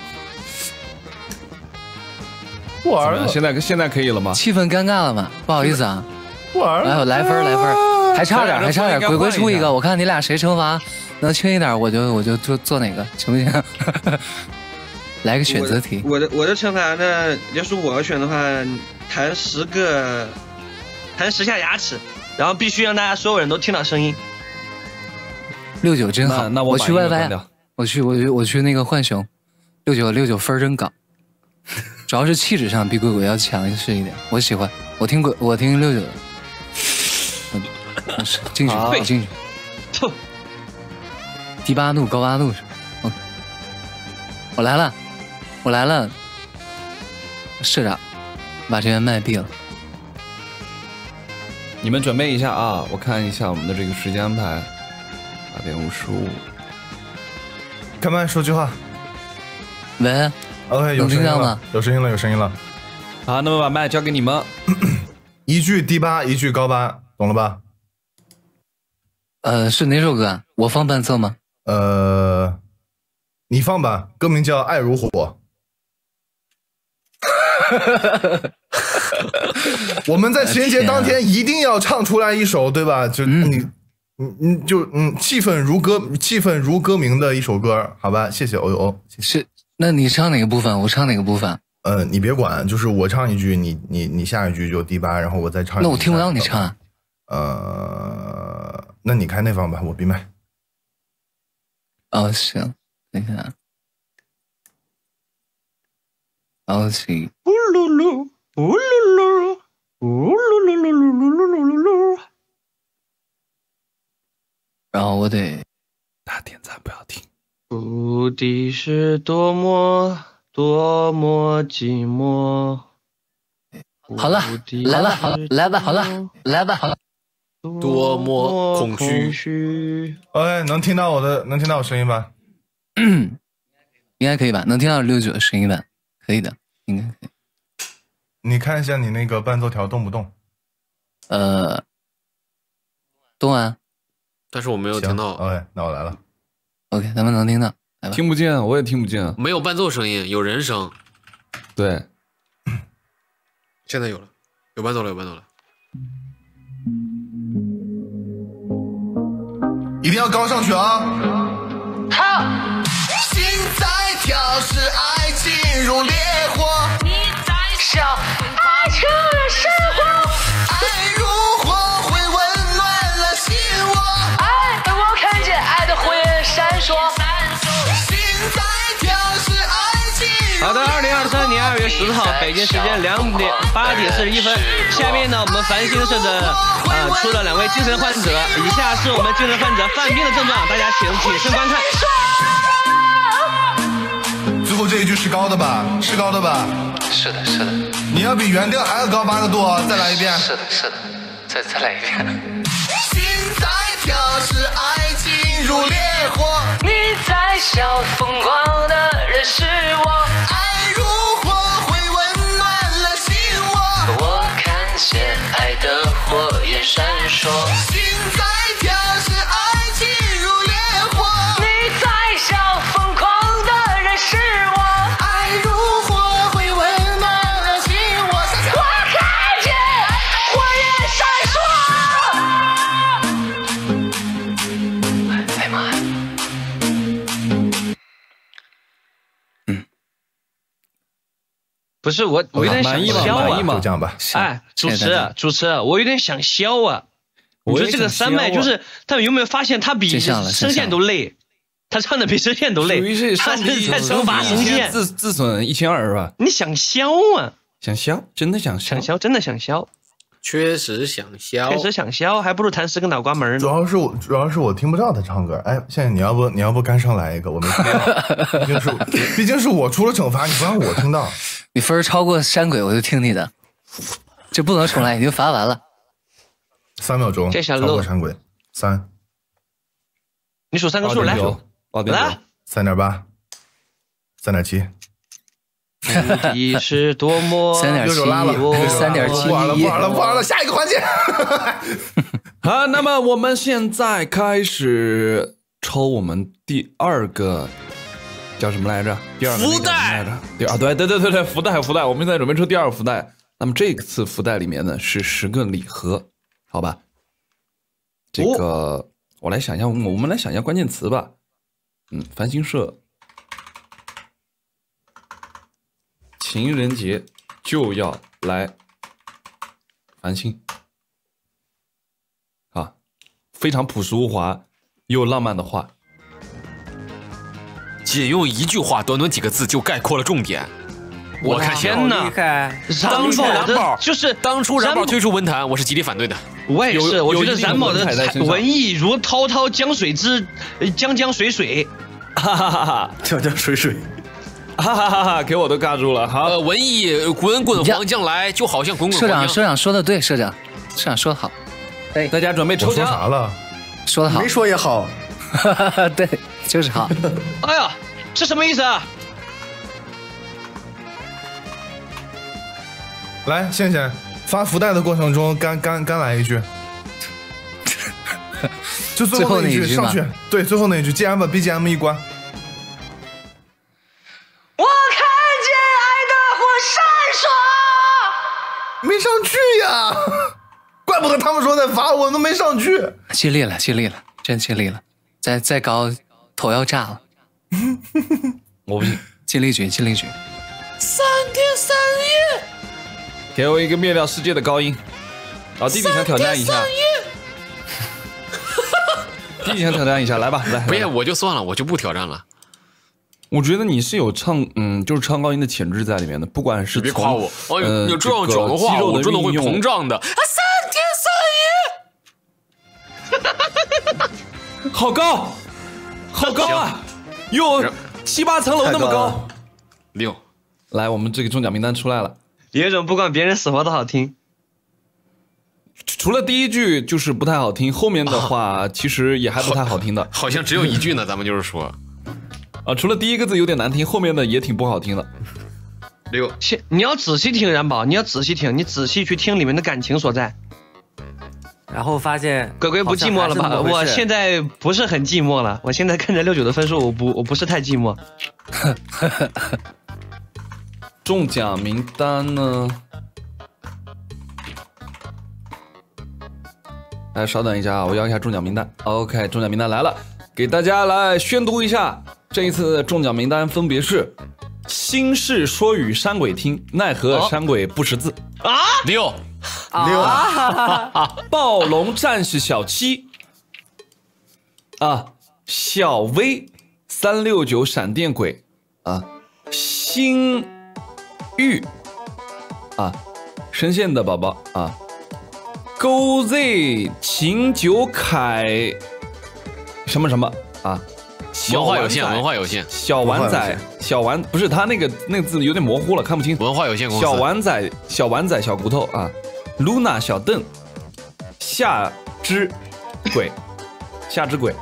我儿子现在现在可以了吗？ 气氛尴尬了嘛？不好意思啊。 我儿子来来分来分，还差点还差点，鬼鬼出一个，我看你俩谁惩罚能轻一点，我就我就做做哪个，行不行？来个选择题。 我的我的惩罚呢，要是我要选的话，弹十个，弹十下牙齿，然后必须让大家所有人都听到声音。 六九真好， 那我去 Y Y， 我去我去我去那个浣熊，六九六九分真高。主要是气质上比鬼鬼要强势一点，我喜欢。我听鬼，我听六九的。嗯，进去，我进去。低八度，高八度。嗯，我来了，我来了。社长，把这边麦闭了。 你们准备一下啊，我看一下我们的这个时间安排。八点五十五。 开麦说句话。 喂。 OK， 有声音了，有声音了，有声音了。 好，那么把麦交给你们。 一句低八，一句高八，懂了吧？ 呃，是哪首歌啊？我放伴奏吗？ 呃，你放吧，歌名叫《爱如火》。 我们在情人节当天一定要唱出来一首，对吧？就你，你你就嗯，气氛如歌，气氛如歌名的一首歌，好吧？谢谢欧欧欧。 是，那你唱哪个部分？我唱哪个部分？ 呃，你别管，就是我唱一句，你你你下一句就第八，然后我再唱一句。 那我听不到你唱。 呃，那你开那方吧，我闭麦。 哦，行，等一下。哦，行。 呜噜噜，呜噜噜，呜噜噜噜噜噜噜噜噜噜。 然后我得大点赞，不要停。 不敌是多么多么寂寞。 好了，来吧，好了，来吧，好了，来吧，好了。 多么空虚。 哎，能听到我的，能听到我声音吧？ 嗯，应该可以吧？能听到六九的声音吧？可以的，应该可以。 你看一下你那个伴奏条动不动？ 呃，动啊。 但是我没有听到。 OK， 那我来了。 OK， 咱们能听到。 听不见，我也听不见。 没有伴奏声音，有人声。 对， 现在有了，有伴奏了，有伴奏了。 一定要高上去啊！ 好，心在跳，是爱进入烈火。你在笑，爱成了生活。爱如火，会温暖了心窝。爱让我看见爱的火焰闪烁。心在跳，是爱进入。 好的，二零二三年二月十号，北京时间两点八点四十一分。下面呢，我们繁星社的呃出了两位精神患者，以下是我们精神患者犯病的症状，大家请谨慎观看。 最后这一句是高的吧？是高的吧？ 是的，是的。 你要比原调还要高八个度，再来一遍。 是的，是的，再再来一遍。 心在跳，是爱进入烈火。你在笑，疯狂的人是我。爱如火，会温暖了心窝。我看见爱的火焰闪烁。心在跳，是爱进入烈火。你在笑，疯狂的人是我。爱如火，会温暖了心窝。我看见火焰闪烁。哎呀妈呀！ 不是我，我有点想笑啊！ 就这样吧。 哎，主持主持，我有点想笑啊！你说这个三麦就是他们有没有发现他比声线都累？他唱的比声线都累，他是在惩罚声线， 自自损一千二是吧？ 你想笑啊？ 想笑，真的想想笑，真的想笑。 确实想笑， 确实想笑，还不如弹十个脑瓜门呢。 主要是我，主要是我听不到他唱歌。哎，现在你要不你要不干上来一个，我没听到。毕竟是毕竟是我出了惩罚，你不让我听到。 你分超过山鬼，我就听你的。这不能重来，已经罚完了。 三秒钟，超过山鬼。三， 你数三个数来。来， 三点八，三点七。 你是多么三点七，三点七， 完了完了完了，下一个环节。 好，那么我们现在开始抽我们第二个叫什么来着？第二个福袋。 第二对对对对对，福袋福袋，我们现在准备抽第二个福袋。那么这次福袋里面呢是十个礼盒，好吧？这个、哦、我来想一下，我们来想一下关键词吧。嗯，繁星社。情人节就要来繁星，啊，非常朴实无华又浪漫的话， 仅用一句话，短短几个字就概括了重点。我看天哪！ 当初燃宝就是当初燃宝推出文坛，我是极力反对的。 我也是，我觉得燃宝的文艺如滔滔江水之江江水水， 哈哈哈哈， 江江水水。 哈哈哈哈！给我都尬住了。好， 呃，文艺滚滚黄江来，就好像滚滚黄江。 社长，社长说的对，社长，社长说的好。 对，大家准备抽奖。 说啥了？ 说的好。 没说也好。 对，就是好。 哎呀，这什么意思啊？ 来，倩倩发福袋的过程中，干干干来一句。就最后那一句上去，对，最后那一句，既然把 B G M 一关。 我看见爱的火闪烁。 我都没上去。 尽力了，尽力了，真尽力了。再再高，头要炸了。 我不信， 尽力举，尽力举。 三天三夜， 给我一个灭掉世界的高音。啊，弟弟想挑战一下。弟弟想挑战一下，来吧，来。 不是，我就算了，我就不挑战了。 我觉得你是有唱，嗯，就是唱高音的潜质在里面的，不管是别夸我， 呃、 哎，你这样讲的话，我真的会膨胀的。啊，三天三夜，好高，好高啊，有七八层楼那么高。 六， 来，我们这个中奖名单出来了。 有一种不管别人死活都好听。 除了第一句就是不太好听，后面的话、哦、其实也还不太好听的， 好, 好像只有一句呢。咱们就是说。 啊，除了第一个字有点难听，后面的也挺不好听的。 六， 你要仔细听，然宝，你要仔细听，你仔细去听里面的感情所在， 然后发现鬼鬼不寂寞了吧？我现在不是很寂寞了，我现在看着六九的分数，我不我不是太寂寞。 中奖名单呢？来，稍等一下啊，我要一下中奖名单。OK， 中奖名单来了，给大家来宣读一下。这一次的中奖名单分别是：心事说与山鬼听，奈何山鬼不识字啊，六六，暴龙战士小七啊，小薇三六九闪电鬼啊，心玉啊，深陷的宝宝啊。勾 Z 秦九凯什么什么啊？ 文化有限，文化有限。 小丸仔，小丸不是他那个那个字有点模糊了，看不清。 文化有限公司。 小丸仔，小丸仔，小骨头啊。Luna 小邓，夏之鬼，夏之鬼，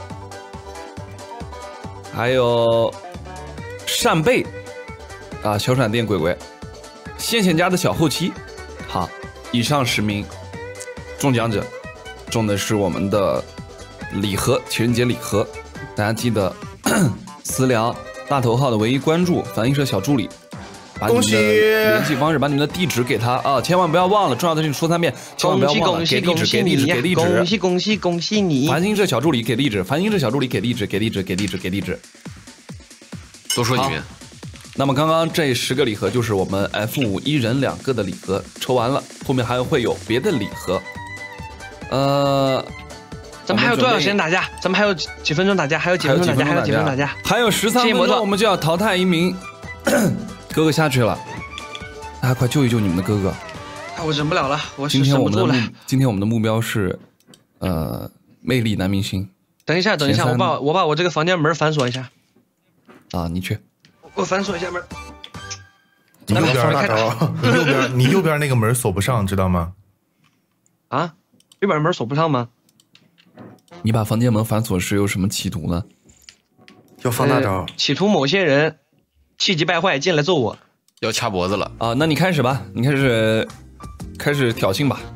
还有扇贝啊，小闪电鬼鬼，线线家的小后期。好，以上十名。中奖者中的是我们的礼盒，情人节礼盒，大家记得私聊大头号的唯一关注反映社小助理，把你们的联系方式，把你们的地址给他啊，千万不要忘了，重要的事情说三遍，千万不要忘了，给地址，给地址，给地址， 恭喜恭喜恭喜你！ 繁星社小助理给地址，繁星社小助理给地址，给地址，给地址，给地址， 多说几遍。 那么刚刚这十个礼盒就是我们 F 五一人两个的礼盒抽完了，后面还会有别的礼盒。呃， 咱们还有多少时间打架？咱们还有几分钟打架？还有几分钟打架？还有几分钟打架？ 还有十三分钟，我们就要淘汰一名哥哥下去了。大家快救一救你们的哥哥！ 啊，我忍不了了，我今天我们的今天我们的目标是，呃，魅力男明星。 等一下，等一下，我把我把我这个房间门反锁一下。 啊，你去。 我反锁一下门。 你右边大头，你右边你右边那个门锁不上，知道吗？ 啊？右边门锁不上吗？ 你把房间门反锁是有什么企图呢？ 要放大招、 呃，企图某些人气急败坏进来揍我， 要掐脖子了啊！那你开始吧，你开始开始挑衅吧。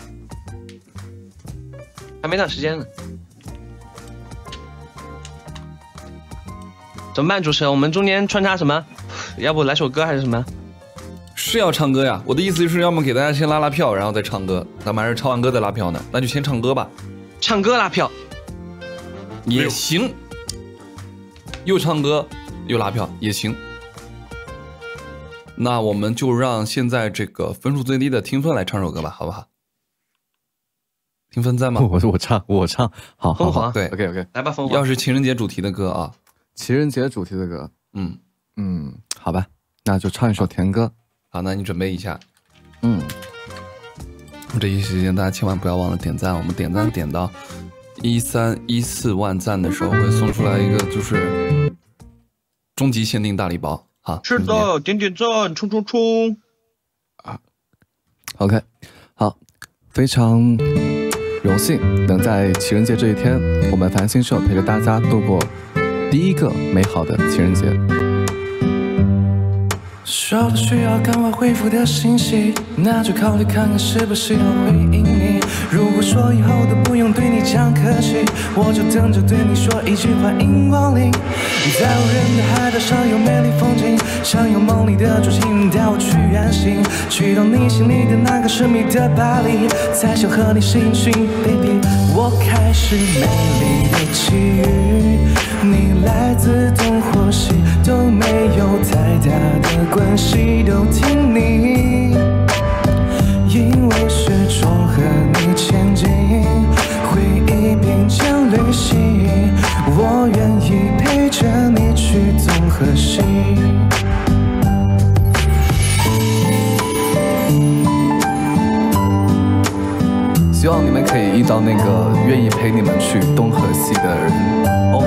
还没到时间呢。怎么办，主持人？我们中间穿插什么？要不来首歌还是什么？ 是要唱歌呀！我的意思就是，要么给大家先拉拉票，然后再唱歌。咱们还是唱完歌再拉票呢，那就先唱歌吧。 唱歌拉票也行，又唱歌又拉票也行。那我们就让现在这个分数最低的听分来唱首歌吧，好不好？听分在吗？ 我我唱我唱，好， 疯狂， 对 ，OK OK， 来吧，疯狂。 要是情人节主题的歌啊， 情人节主题的歌， 嗯嗯，好吧，那就唱一首甜歌。 好，那你准备一下。 嗯， 这一时间大家千万不要忘了点赞，我们点赞点到一三一四万赞的时候会送出来一个就是终极限定大礼包。好， 是的，点点赞，冲冲冲！ 啊 ，OK， 好，非常荣幸能在情人节这一天，我们繁星社陪着大家度过第一个美好的情人节。 说着需要赶快回复的信息，那就考虑看看是不是要回应你。 如果说以后都不用对你讲客气，我就等着对你说一句欢迎光临。在无人的海岛上有美丽风景，想有梦里的竹蜻带我去远行，去到你心里的那个神秘的巴黎，再想和你心寻 baby。 我开始美丽的奇遇，你来自东或西都没有太大的关系，都听你，因为始终和你前进，回忆并肩旅行，我愿意陪着你去东和西。 希望你们可以遇到那个愿意陪你们去东和西的人哦。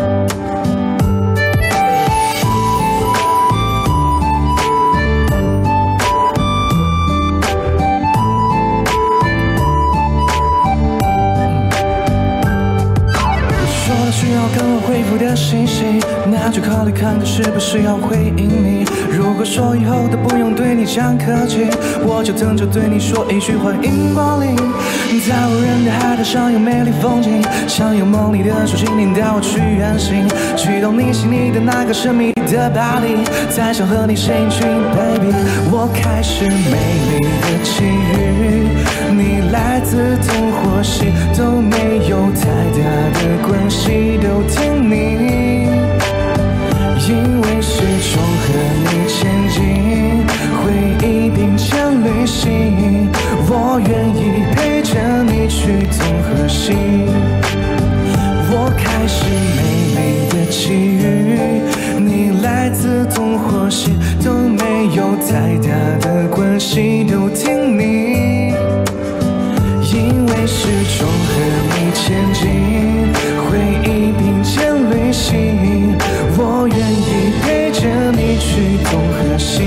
需要跟我回复的信息，那就考虑看看是不是要回应你。如果说以后都不用对你讲客气，我就等着对你说一句欢迎光临。在无人的海岛上有美丽风景，想有梦里的竹蜻蜓带我去远行，去到你心里的那个神秘的巴黎，再想和你身群 baby。 我开始美丽的奇遇，你来自东或西都没有太大的关系，都听你，因为始终和你前进，回忆并肩旅行，我愿意陪着你去东和西。我开始美丽的奇遇，你来自东或西都没有太大的关系，都听你，因为始终和你前进，回忆并肩旅行，我愿意陪着你去东和西，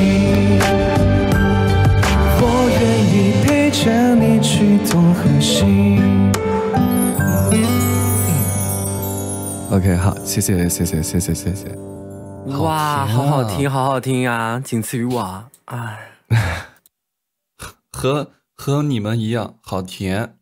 我愿意陪着你去东和西。 OK， 好，谢谢谢谢谢谢谢谢。 哇，好好听，好好听啊，仅次于我。哎， 和和你们一样好甜。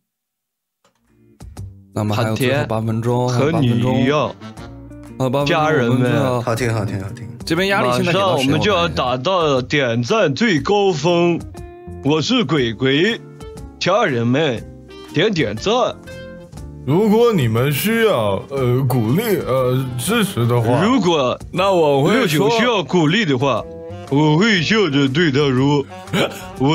那么还有最后八分钟， 和你一样。 啊， 家人们， 好听好听好听。 这边压力现在马上我们就要达到点赞最高峰。我是鬼鬼，家人们点点赞。 如果你们需要呃鼓励呃支持的话， 如果那我会六九需要鼓励的话，我会笑着对他说：“我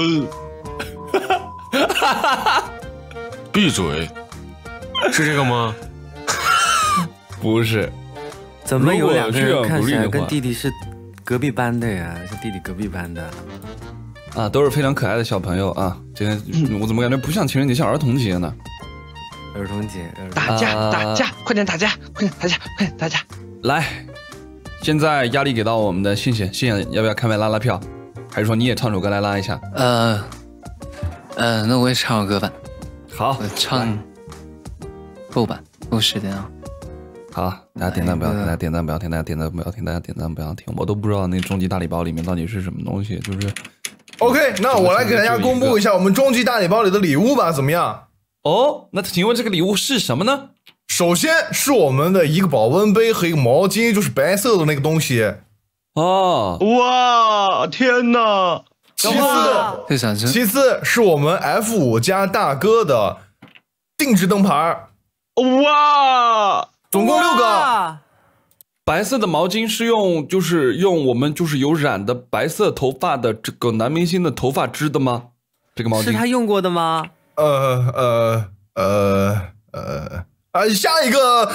闭嘴。”是这个吗？ 不是。 怎么有两个人看起来跟弟弟是隔壁班的呀？是弟弟隔壁班的。 啊，都是非常可爱的小朋友啊！今天、嗯、我怎么感觉不像情人节，像儿童节呢？ 儿童节， 打架打架，快点打架，快点打架，快点打架！ 来，现在压力给到我们的信贤，信贤要不要开麦拉拉票？还是说你也唱首歌来拉一下？ 呃，呃，那我也唱首歌吧。 好， 我唱够吧，够时间啊。 好，大家点赞不要停，大家点赞不要停，大家点赞不要停，大家点赞不要停。我都不知道那终极大礼包里面到底是什么东西，就是 OK， 那我来给大家公布一下我们终极大礼包里的礼物吧，怎么样？ 哦，那请问这个礼物是什么呢？ 首先是我们的一个保温杯和一个毛巾，就是白色的那个东西。 哦， 哇，天哪！ 其次，其次是我们 F 五 加大哥的定制灯牌。 哇， 总共六个。 白色的毛巾是用，就是用我们就是有染的白色头发的这个男明星的头发织的吗？这个毛巾是他用过的吗？ 呃呃呃呃啊，下一个，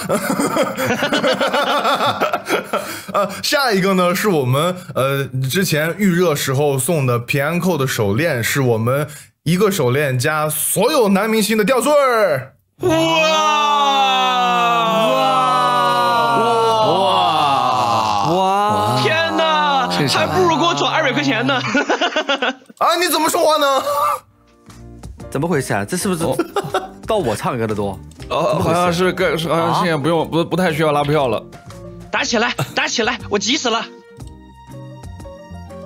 呃，下一个呢是我们呃之前预热时候送的平安扣的手链，是我们一个手链加所有男明星的吊坠儿。 哇哇哇！天哪，还不如给我转二百块钱呢！ 啊，你怎么说话呢？ 怎么回事啊？这是不是到我唱歌的多？ 哦，好像是，好像现在不用，不不太需要拉票了。 打起来，打起来，我急死了。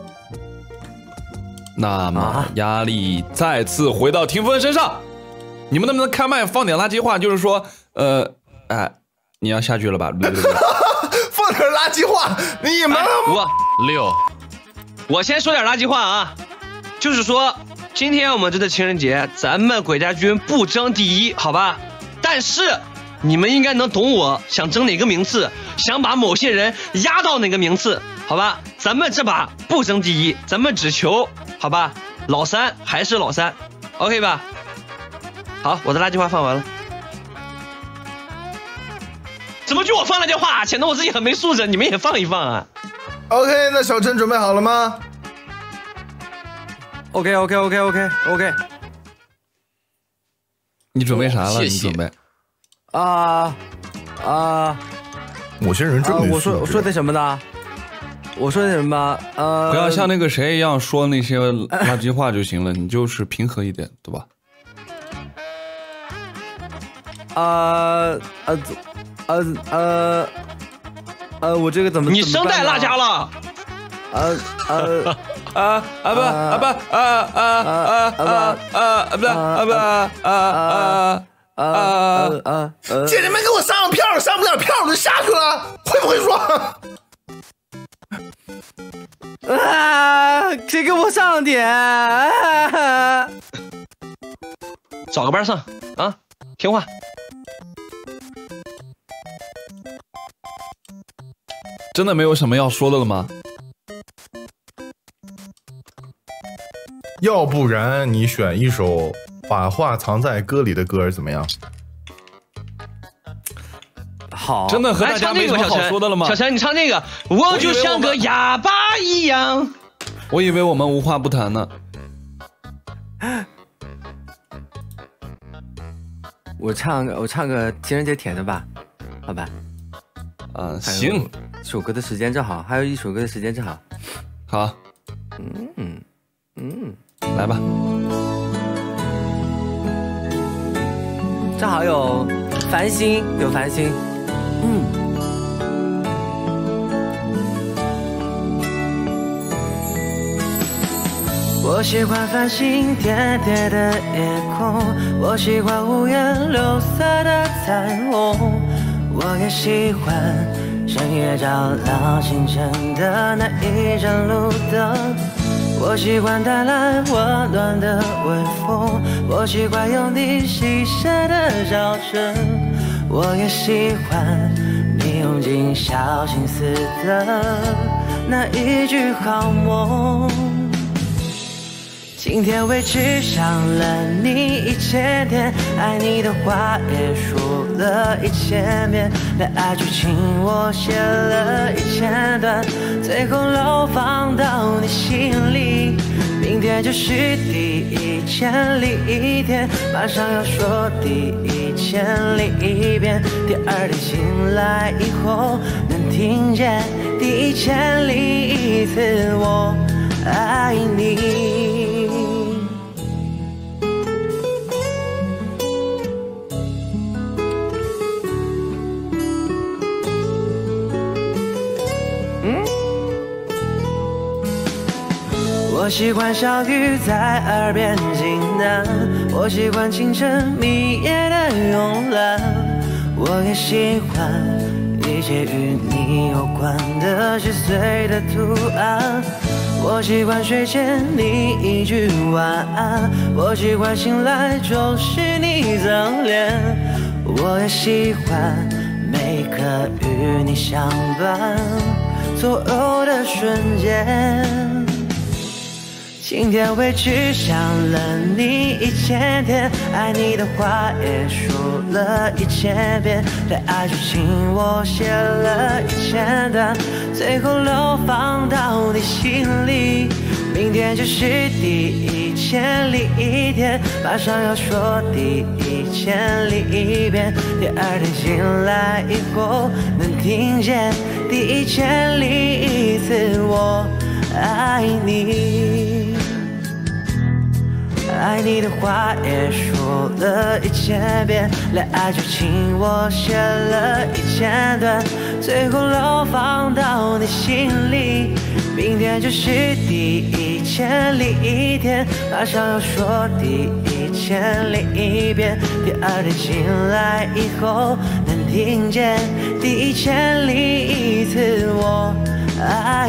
那么压力再次回到霆锋身上。 你们能不能开麦放点垃圾话？就是说，呃，哎，你要下去了吧？ 放点垃圾话，你们我六， 我先说点垃圾话啊，就是说，今天我们这个情人节，咱们鬼家军不争第一，好吧？但是你们应该能懂我想争哪个名次，想把某些人压到哪个名次，好吧？咱们这把不争第一，咱们只求，好吧？老三还是老三 ，OK 吧？好，我的垃圾话放完了。怎么就我放垃圾话，显得我自己很没素质？你们也放一放啊 ？OK， 那小陈准备好了吗 ？OK OK OK OK OK。 你准备啥了？ 谢谢你准备？ 啊啊！ 某些人真没素质。 我说我说的什么呢？我说的什么？呃， 不要像那个谁一样说那些垃圾话就行了，你就是平和一点，对吧？ 呃呃呃呃呃，我这个怎么？ 你声带落家了？ 呃呃啊啊不啊不啊啊啊啊啊啊不啊不啊啊啊啊！ 姐姐们给我上票，上不了票我就下去了，会不会说？ 啊！谁给我上点？啊、 找个班上啊！听话。 真的没有什么要说的了吗？ 要不然你选一首把话藏在歌里的歌怎么样？ 好， 真的和大家没什么好说的了吗？ 小陈，你唱这个，我就像个哑巴一样。 我以为我们无话不谈呢。 我唱个，我唱个情人节甜的吧，好吧？ 啊，行。 一首歌的时间正好，还有一首歌的时间正好。 好。 嗯嗯， 来吧。 正好有繁星，有繁星。嗯。 我喜欢繁星点点的夜空，我喜欢五颜六色的彩虹，我也喜欢深夜照亮清晨的那一盏路灯，我喜欢带来温暖的微风，我喜欢有你细声的笑声，我也喜欢你用尽小心思的那一句好梦。今天为止想了你一千天，爱你的话也说了一千遍，恋爱剧情我写了一千段，最后流放到你心里。明天就是第一千零一天，马上要说第一千零一遍，第二天醒来以后能听见第一千零一次我爱你。我喜欢小雨在耳边轻喃，我喜欢清晨迷夜的慵懒，我也喜欢一切与你有关的细碎的图案，我喜欢睡前你一句晚安，我喜欢醒来就是你侧脸，我也喜欢每个与你相伴所有的瞬间。今天为止想了你一千天，爱你的话也说了一千遍，恋爱剧情我写了一千段，最后流放到你心里。明天就是第一千零一天，马上要说第一千零一遍，第二天醒来以后能听见第一千零一次我爱你。 爱你的话也说了一千遍，恋爱剧情我写了一千段，最后流放到你心里。明天就是第一千零一天，马上要说第一千零一遍。第二天醒来以后，能听见第一千零一次我爱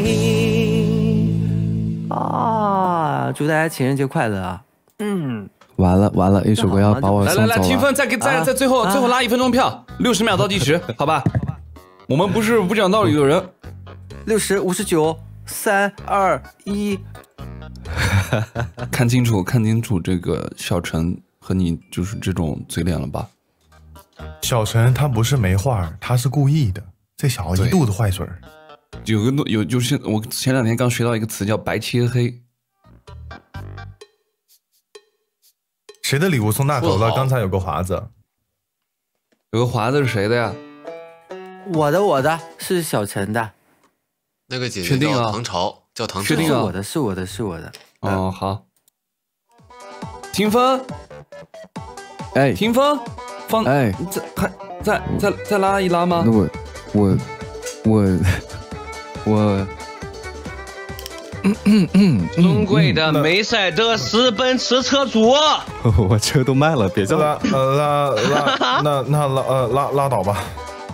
你。啊！祝大家情人节快乐啊！嗯。 完了完了，一首歌要把我送走了。 来来来，评分再给再再最后最后拉一分钟票，六十秒倒计时，好吧？我们不是不讲道理的人。 六十五十九，三二一。 看清楚，看清楚这个小陈和你就是这种嘴脸了吧？ 小陈他不是没话，他是故意的，这小子一肚子坏水。 有个有就是我前两天刚学到一个词叫白切黑。 谁的礼物送大头了？刚才有个华子， 有个华子是谁的呀？ 我的我的是小陈的。 那个姐姐叫唐朝，叫唐朝。 是我的，是我的，是我的。 哦，好。听分， 哎， 听分，放， 哎， 再还再再再拉一拉吗？ 那我我我我， 嗯嗯嗯，尊贵的梅赛德斯奔驰车主， 我车都卖了，别叫拉呃拉拉那那拉呃拉拉倒吧，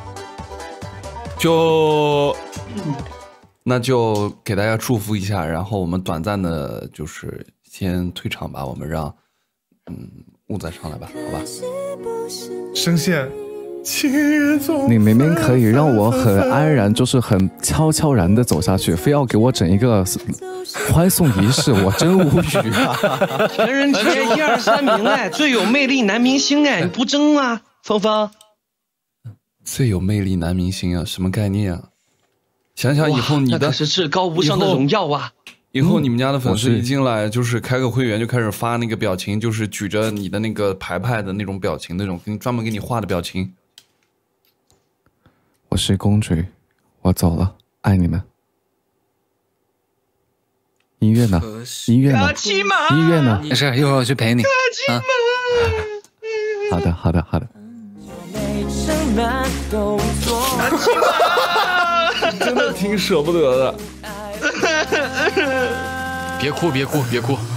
就。那就给大家祝福一下，然后我们短暂的，就是先退场吧，我们让嗯雾仔上来吧，好吧？ 声线， 你明明可以让我很安然，就是很悄悄然的走下去，非要给我整一个欢送仪式，我真无语啊！ 情人节一二三名哎，最有魅力男明星哎，你不争吗？芳芳， 最有魅力男明星啊，什么概念啊？想想以后你的那可是至高无上的荣耀啊！ 以后你们家的粉丝一进来就是开个会员就开始发那个表情，就是举着你的那个牌牌的那种表情，那种给你专门给你画的表情。 我是公主，我走了，爱你们。音乐呢？音乐呢？音乐呢？ 没事，一会儿我去陪你。啊， 好的，好的，好的。 真的挺舍不得的。 别哭，别哭，别哭。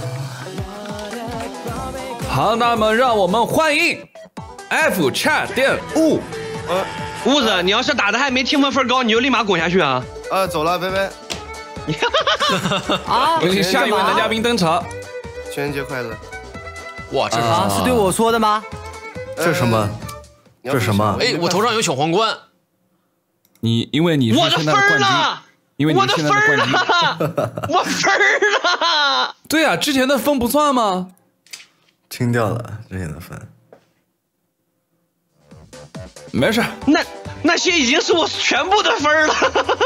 好，那么让我们欢迎 F 叉点五。 呃，屋子，你要是打的还没听分分高，你就立马滚下去啊！ 呃，走了，拜拜。 啊！有请下一位男嘉宾登场。 情人节快乐！ 哇，这是啊，是对我说的吗？ 这是什么？这是什么？ 哎，我头上有小皇冠。 你因为你是现在的冠军，因为你是现在的冠军， 我分了。 对啊，之前的分不算吗？ 清掉了之前的分。 没事， 那那些已经是我全部的分了。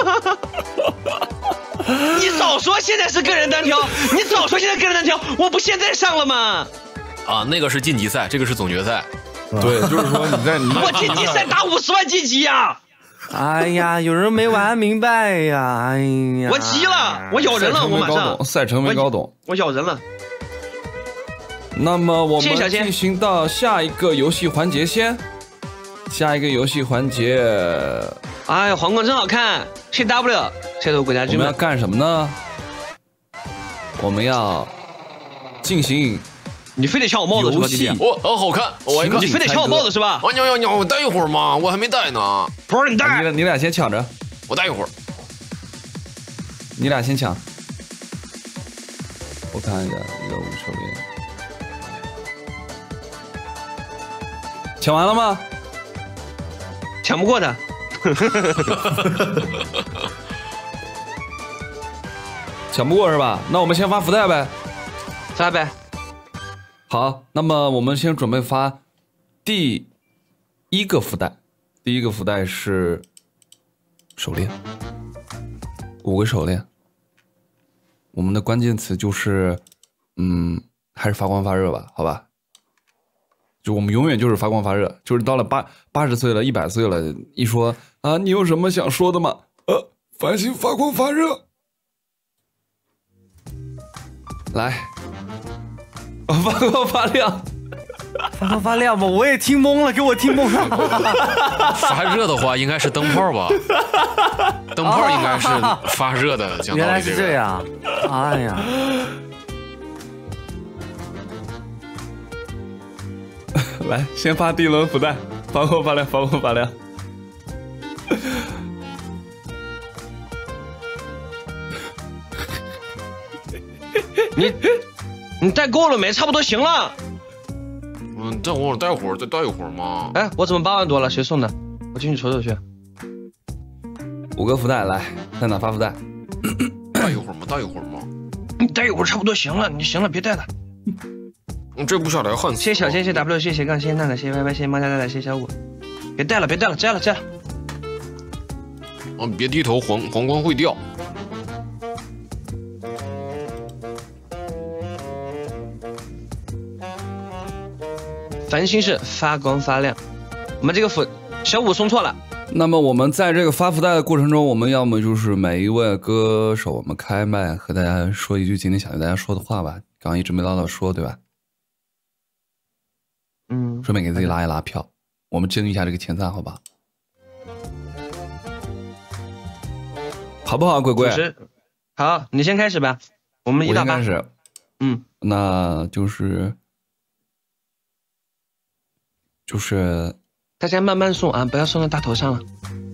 你早说现在是个人单挑，你早说现在个人单挑，我不现在上了吗？ 啊，那个是晋级赛，这个是总决赛。 对，就是说你在你我晋级赛打五十万晋级呀！ 哎呀，有人没玩明白呀！哎呀， 我急了，我咬人了，我马上赛程没搞懂， 我咬人了。 那么我们进行到下一个游戏环节先，下一个游戏环节。 哎呀，皇冠真好看 ！C W 切头国家军我们要干什么呢？我们要进行。 你非得抢我帽子是吧，弟弟？ 我很好看，我你非得抢我帽子是吧？ 啊，你要你要戴一会儿嘛，我还没戴呢。 不是你戴， 你你俩先抢着， 我戴一会儿。 你俩先抢。我看一下任务手链，抢完了吗？ 抢不过的。 抢不过是吧？那我们先发福袋呗， 发呗。 好，那么我们先准备发第一个福袋，第一个福袋是手链，五个手链。我们的关键词就是，嗯，还是发光发热吧，好吧？就我们永远就是发光发热，就是到了八八十岁了，一百岁了，一说啊，你有什么想说的吗？呃，繁星发光发热，来。 发光发亮， 发光发亮吧，我也听懵了，给我听懵了。 发热的话应该是灯泡吧？灯泡应该是发热的，讲道理原来是这样。哎呀， 来，先发第一轮福袋，发光发亮，发光发亮。 你你带够了没？差不多行了。 嗯，再我待会儿再待一会儿嘛。 哎，我怎么八万多了？谁送的？我进去瞅瞅去。 五个福袋，来，在哪发福袋？ 待一会儿嘛，待一会儿嘛。 你待一会儿差不多行了，你行了，别待了。 嗯，这不下来换。 谢谢小谢，谢谢 W， 谢谢杠，谢谢娜娜，谢谢 Y Y， 谢谢猫家奶奶，谢谢小五。别带了，别带了，摘了，摘了。 啊，别低头，皇皇冠会掉。 繁星是发光发亮，我们这个福小五送错了。 那么我们在这个发福袋的过程中，我们要么就是每一位歌手，我们开麦和大家说一句今天想对大家说的话吧。刚刚一直没唠叨说，对吧？ 嗯， 顺便给自己拉一拉票，我们争一下这个前三，好吧？好不好，鬼鬼？ 好，你先开始吧。我们一到八开始。 嗯， 那就是。就是大家慢慢送啊，不要送到大头上了。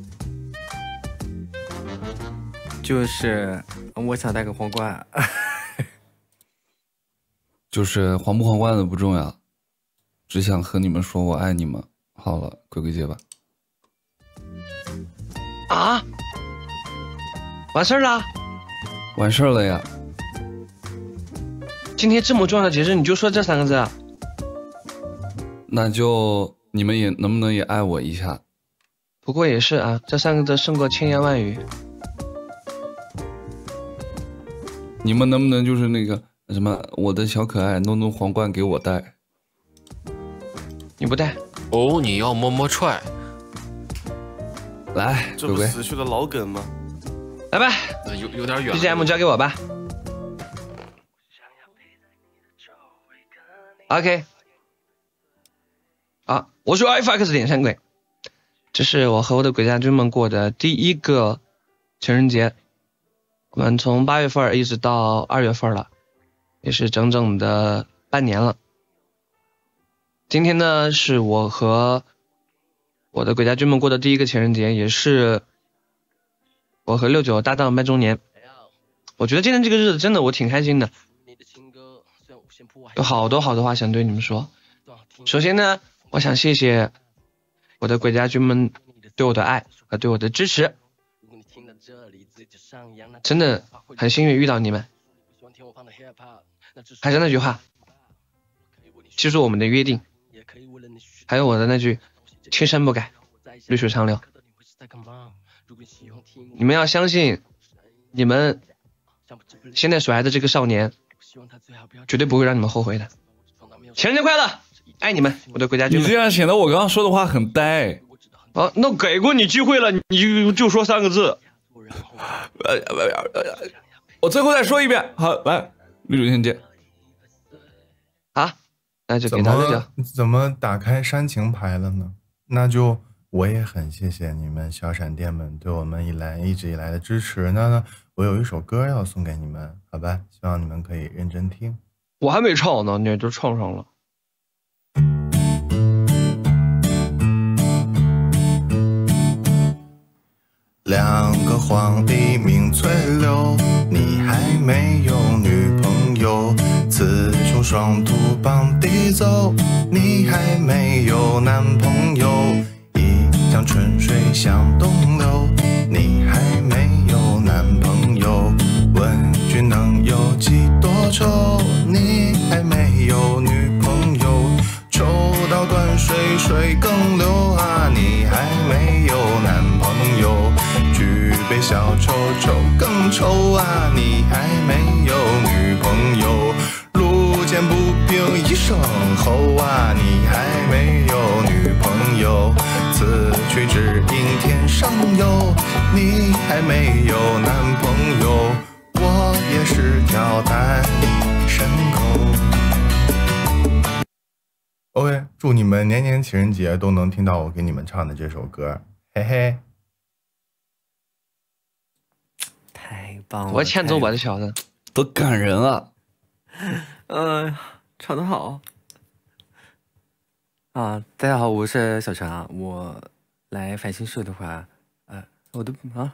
就是我想戴个皇冠， 就是皇不皇冠的不重要，只想和你们说我爱你们。好了，鬼鬼姐吧。 啊？完事儿了？ 完事儿了呀。 今天这么重要的节日，你就说这三个字啊？ 那就你们也能不能也爱我一下？ 不过也是啊，这三个字胜过千言万语。 你们能不能就是那个什么，我的小可爱，弄弄皇冠给我戴？ 你不戴？ 哦，你要摸摸踹。 来， 这不死去的老梗吗？ 来吧， 有有点远。 B G M 交给我吧。OK。啊，我是 F X 点三鬼，这是我和我的鬼家军们过的第一个情人节。我们从八月份一直到二月份了，也是整整的半年了。今天呢，是我和我的鬼家军们过的第一个情人节，也是我和六九搭档拜周年。我觉得今天这个日子真的我挺开心的，有好多好多话想对你们说。首先呢，我想谢谢我的鬼家军们对我的爱和对我的支持，真的很幸运遇到你们。还是那句话，记住我们的约定，还有我的那句青山不改，绿水长流。你们要相信，你们现在所爱的这个少年，绝对不会让你们后悔的。情人节快乐！爱你们，我的国家军们。 你这样显得我刚刚说的话很呆。 啊，那给过你机会了，你就就说三个字。 呃呃，我最后再说一遍。好，来，绿主先接。 啊，那就给他那个。 怎么打开煽情牌了呢？那就我也很谢谢你们小闪电们对我们以来一直以来的支持。那呢，我有一首歌要送给你们，好吧？希望你们可以认真听。 我还没唱呢，你就唱上了。 两个皇帝名翠柳，你还没有女朋友。雌雄双兔傍地走，你还没有男朋友。一江春水向东流，你还没有男朋友。问君能有几多愁，你还没有女朋友。抽刀断水水更流啊，你还没有男朋友。举杯消愁愁更愁啊，你还没有女朋友。路见不平一声吼啊，你还没有女朋友。此去只应天上有，你还没有男朋友。我也是条单身狗。 OK， 祝你们年年情人节都能听到我给你们唱的这首歌，嘿嘿。 太棒了！ 我欠揍吧，这小子， 多感人啊！ 呃，唱得好啊！大家好，我是小陈啊。我来繁星社的话，呃，我的啊，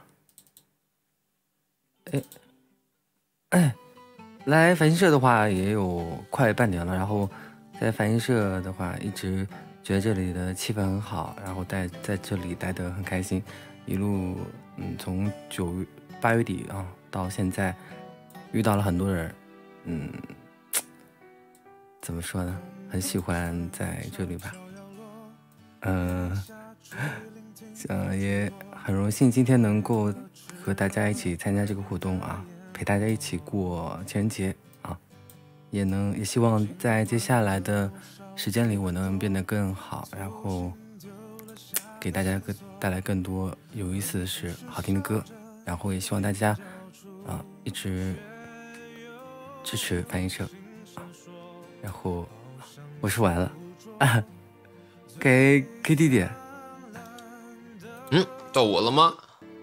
哎哎，来繁星社的话也有快半年了，然后。在繁星社的话，一直觉得这里的气氛很好，然后待在这里待得很开心，一路嗯从九月八月底啊到现在，遇到了很多人，嗯，怎么说呢？很喜欢在这里吧，嗯、呃，呃也很荣幸今天能够和大家一起参加这个活动啊，陪大家一起过情人节。也能也希望在接下来的时间里，我能变得更好，然后给大家更带来更多有意思的事、好听的歌，然后也希望大家啊一直支持繁星社啊。然后我说完了，啊、给 K 弟弟， 嗯，到我了吗？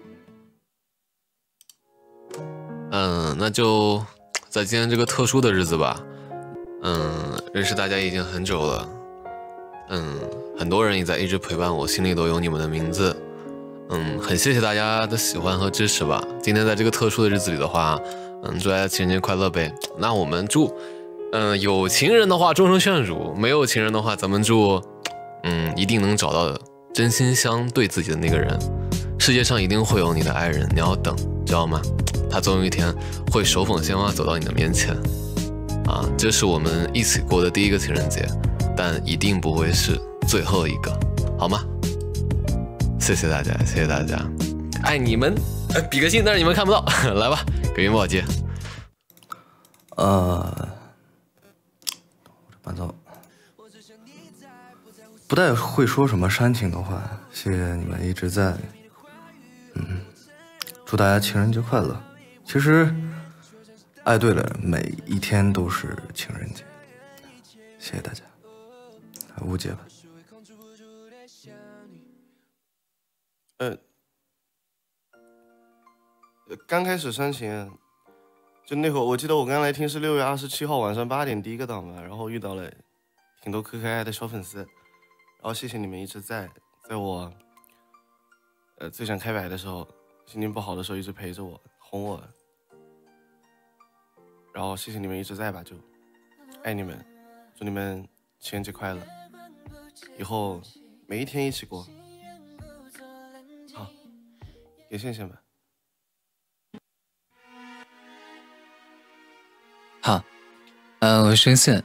嗯，那就。在今天这个特殊的日子吧，嗯，认识大家已经很久了，嗯，很多人也在一直陪伴我，心里都有你们的名字，嗯，很谢谢大家的喜欢和支持吧。今天在这个特殊的日子里的话，嗯，祝大家情人节快乐呗。那我们祝，嗯，有情人的话终成眷属，没有情人的话，咱们祝，嗯，一定能找到真心相对自己的那个人。世界上一定会有你的爱人，你要等，知道吗？他总有一天会手捧鲜花走到你的面前，啊，这是我们一起过的第一个情人节，但一定不会是最后一个，好吗？谢谢大家，谢谢大家，爱你们！哎，比个心，但是你们看不到，来吧，给云宝接。 呃，伴奏，不太会说什么煽情的话，谢谢你们一直在，嗯，祝大家情人节快乐。其实，爱对了人，每一天都是情人节。谢谢大家，无解吧。 呃，刚开始煽情，就那会儿，我记得我刚来听是六月二十七号晚上八点第一个档嘛，然后遇到了挺多可可爱爱的小粉丝，然后谢谢你们一直在，在我呃最想开摆的时候，心情不好的时候一直陪着我。哄我，然后谢谢你们一直在吧，就爱你们，祝你们情人节快乐，以后每一天一起过。好，给线线吧。 好，呃，我是声线，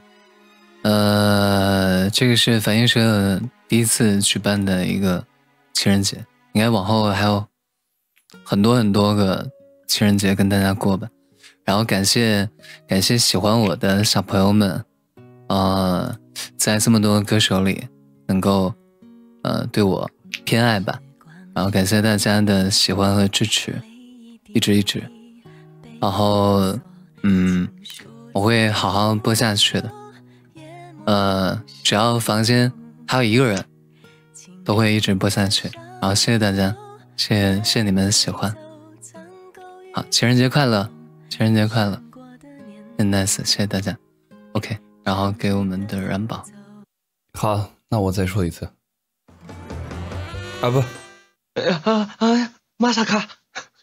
呃，这个是繁星社第一次举办的一个情人节，应该往后还有很多很多个情人节跟大家过吧，然后感谢感谢喜欢我的小朋友们，呃，在这么多歌手里能够呃对我偏爱吧，然后感谢大家的喜欢和支持，一直一直，然后嗯，我会好好播下去的，呃，只要房间还有一个人，都会一直播下去，然后谢谢大家，谢谢谢谢你们的喜欢。好，情人节快乐，情人节快乐，很 nice， 谢谢大家。OK， 然后给我们的燃宝。 好，那我再说一次。啊不， 哎呀啊哎呀，马萨卡，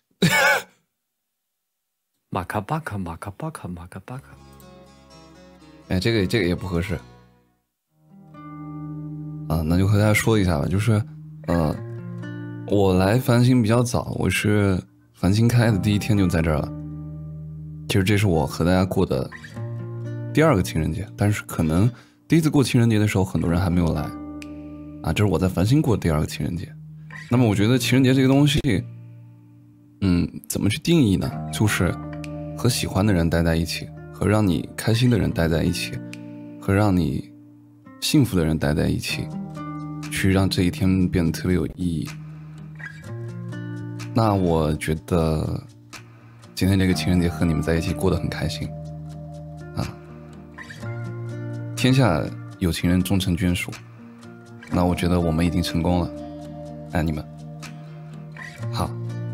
马卡巴卡，马卡巴卡，马卡巴卡。 哎，这个这个也不合适。啊，那就和大家说一下吧，就是，呃，我来繁星比较早，我是。繁星开的第一天就在这儿了，其实这是我和大家过的第二个情人节，但是可能第一次过情人节的时候，很多人还没有来，啊，这是我在繁星过的第二个情人节。那么我觉得情人节这个东西，嗯，怎么去定义呢？就是和喜欢的人待在一起，和让你开心的人待在一起，和让你幸福的人待在一起，去让这一天变得特别有意义。那我觉得今天这个情人节和你们在一起过得很开心啊！天下有情人终成眷属。那我觉得我们已经成功了，爱你们。好，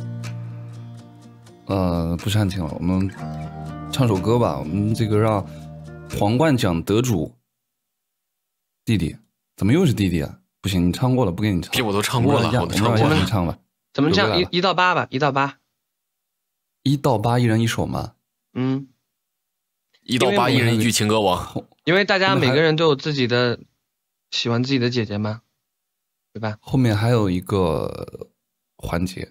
呃，不煽情了，我们唱首歌吧。我们这个让皇冠奖得主弟弟，怎么又是弟弟啊？不行，你唱过了，不给你唱。 比我都唱过了，我都唱过了，你唱吧。 怎么唱？一一到八吧，一到八， 一到八，一人一首吗？ 嗯， 一到八，一人一句情歌王。 因为大家每个人都有自己的喜欢自己的姐姐嘛，对吧？ 后面还有一个环节，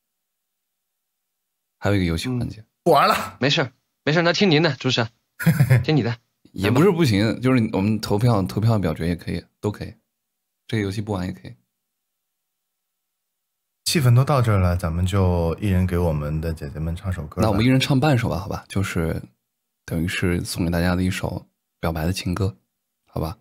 还有一个游戏环节。 完了， 没事没事，那听您的，主持人，听你的。 也不是不行，就是我们投票投票表决也可以，都可以。这个游戏不玩也可以。 气氛都到这儿了，咱们就一人给我们的姐姐们唱首歌。 那我们一人唱半首吧，好吧？就是等于是送给大家的一首表白的情歌，好吧？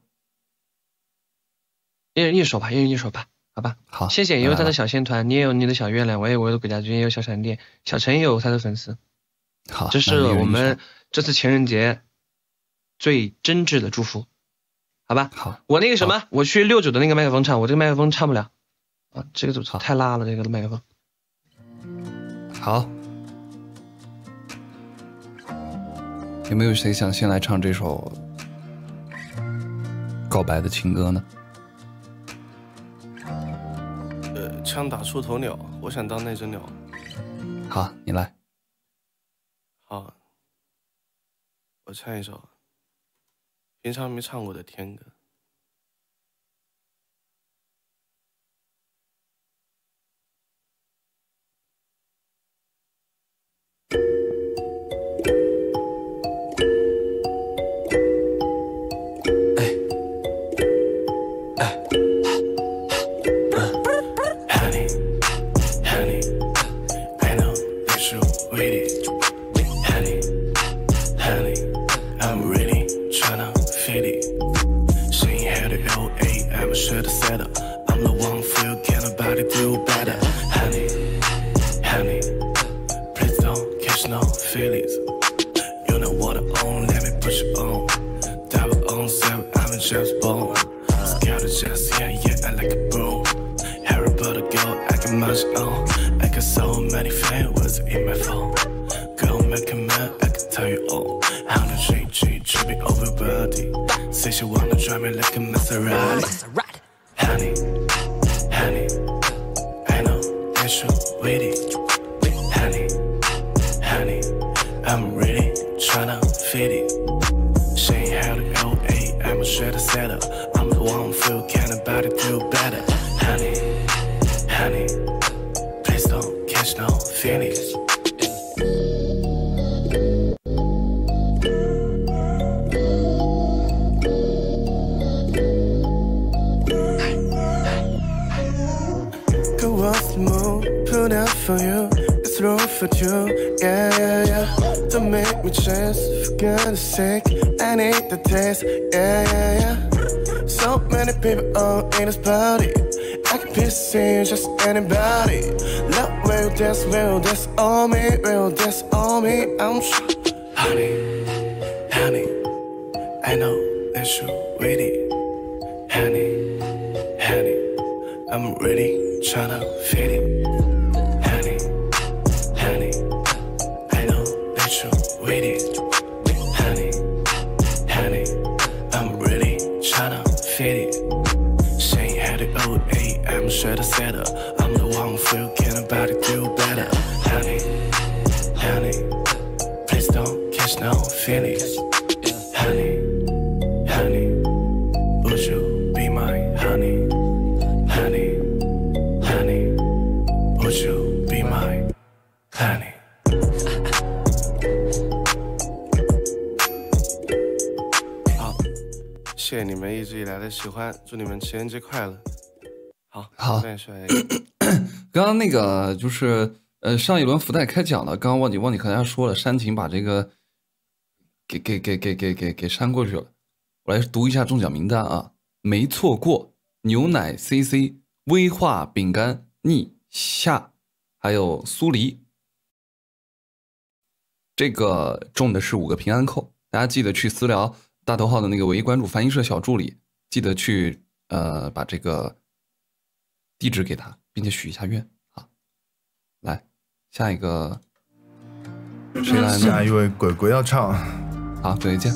一人一首吧，一人一首吧，好吧？ 好， 谢谢也有他的小线团，你也有你的小月亮，我也有我的鬼家军，也有小闪电，小陈也有他的粉丝。 好， 这是我们这次情人节最真挚的祝福，好吧？ 好， 我那个什么，我去六九的那个麦克风唱，我这个麦克风唱不了啊，这个太拉了，这个麦克风。 好，有没有谁想先来唱这首告白的情歌呢？ 呃，枪打出头鸟，我想当那只鸟。 好，你来。 好，我唱一首平常没唱过的天歌。谢谢你们一直以来的喜欢，祝你们情人节快乐。好， 好。刚刚那个就是呃上一轮福袋开奖了，刚刚忘记忘记和大家说了，煽情把这个给给给给给给给删过去了。我来读一下中奖名单啊，没错过牛奶 C C、威化饼干、逆夏，还有苏黎。这个中的是五个平安扣，大家记得去私聊大头号的那个唯一关注繁星社小助理， 记得去呃把这个地址给他，并且许一下愿啊。来，下一个谁来呢？ 下一位鬼鬼要唱， 好，鬼见。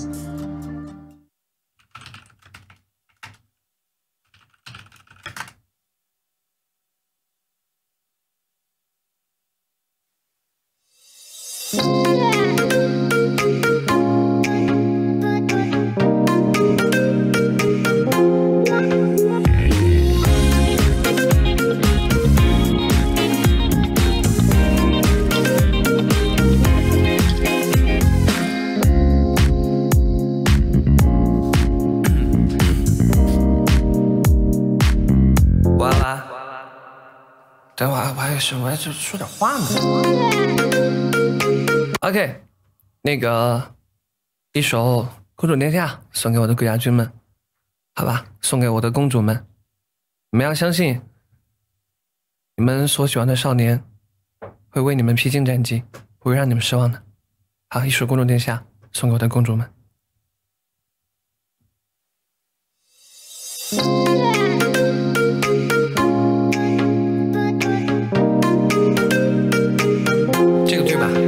等会儿我还有什么就说点话呢。OK， 那个一首《公主殿下》送给我的鬼家军们，好吧，送给我的公主们，你们要相信，你们所喜欢的少年会为你们披荆斩棘，不会让你们失望的。好，一首《公主殿下》送给我的公主们。这个对吧？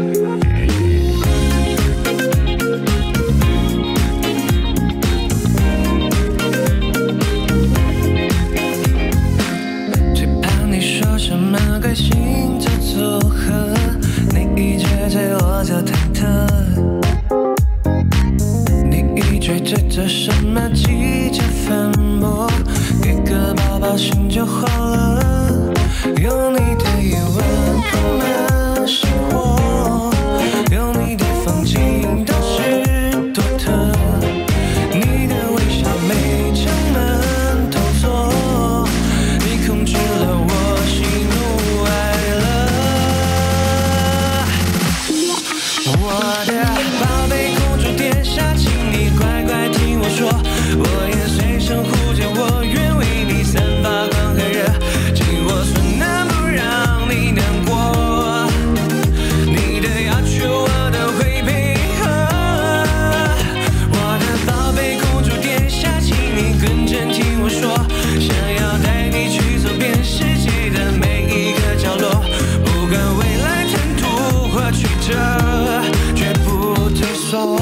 最怕你说什么个星座组合，你一追追我就忐忑，你一追追着什么季节分拨，给个抱抱心就好了，有你的疑问不能生活，有你的风景都是独特，你的微笑每张门都做，你控制了我喜怒哀乐。我的宝贝公主殿下，请你乖乖听我说，我也随声呼叫，我愿为你散发光和热，尽我所能不让你难过，你的要求我都会配合。我的宝贝公主殿下，请你认真听我说，想要带你去走遍世界的每一个角落，不管未来坦途或曲折，绝不退缩。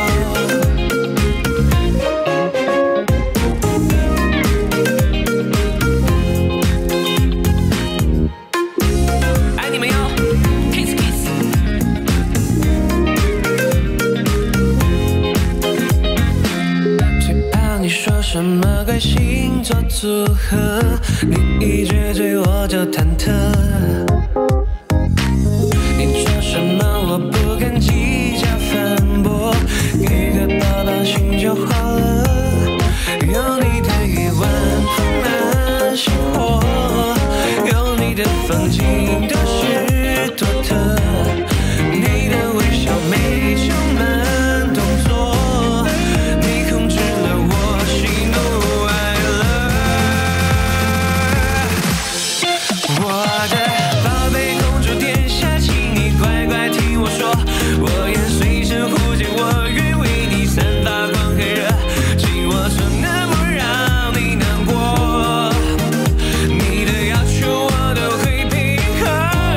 爱你们哟 ，kiss kiss。最怕你说什么个星座组合，你一追追我就忐忑，你说什么我不敢计较反驳，给个抱抱心就好了，有你的疑问不能生活，有你的风景都是独特，你的微笑每张慢动作，你控制了我喜怒哀乐。我的宝贝公主殿下，请你乖乖听我说，我愿随声呼叫，我愿为你散发光和热，尽我所能不让你难过，你的要求我都会配合。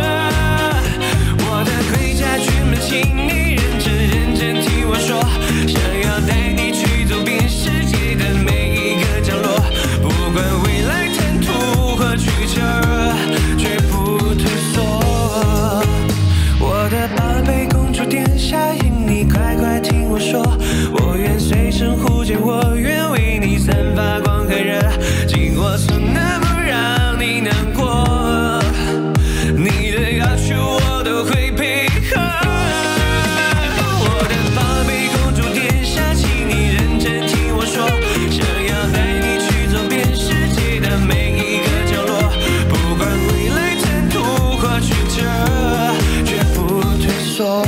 我的盔甲军们，请你认真认真听我说，想要带你去走遍世界的每一个角落，不管未来坦途或曲折，绝不退缩。我的宝贝公主殿下，请你乖乖听我说，我愿随声呼叫，我愿为你散发光和热，尽我所能不让你难过，你的要求我都会配合。我的宝贝公主殿下，请你认真听我说，想要带你去走遍世界的每一个角落，不管未来坦途或曲折，绝不退缩。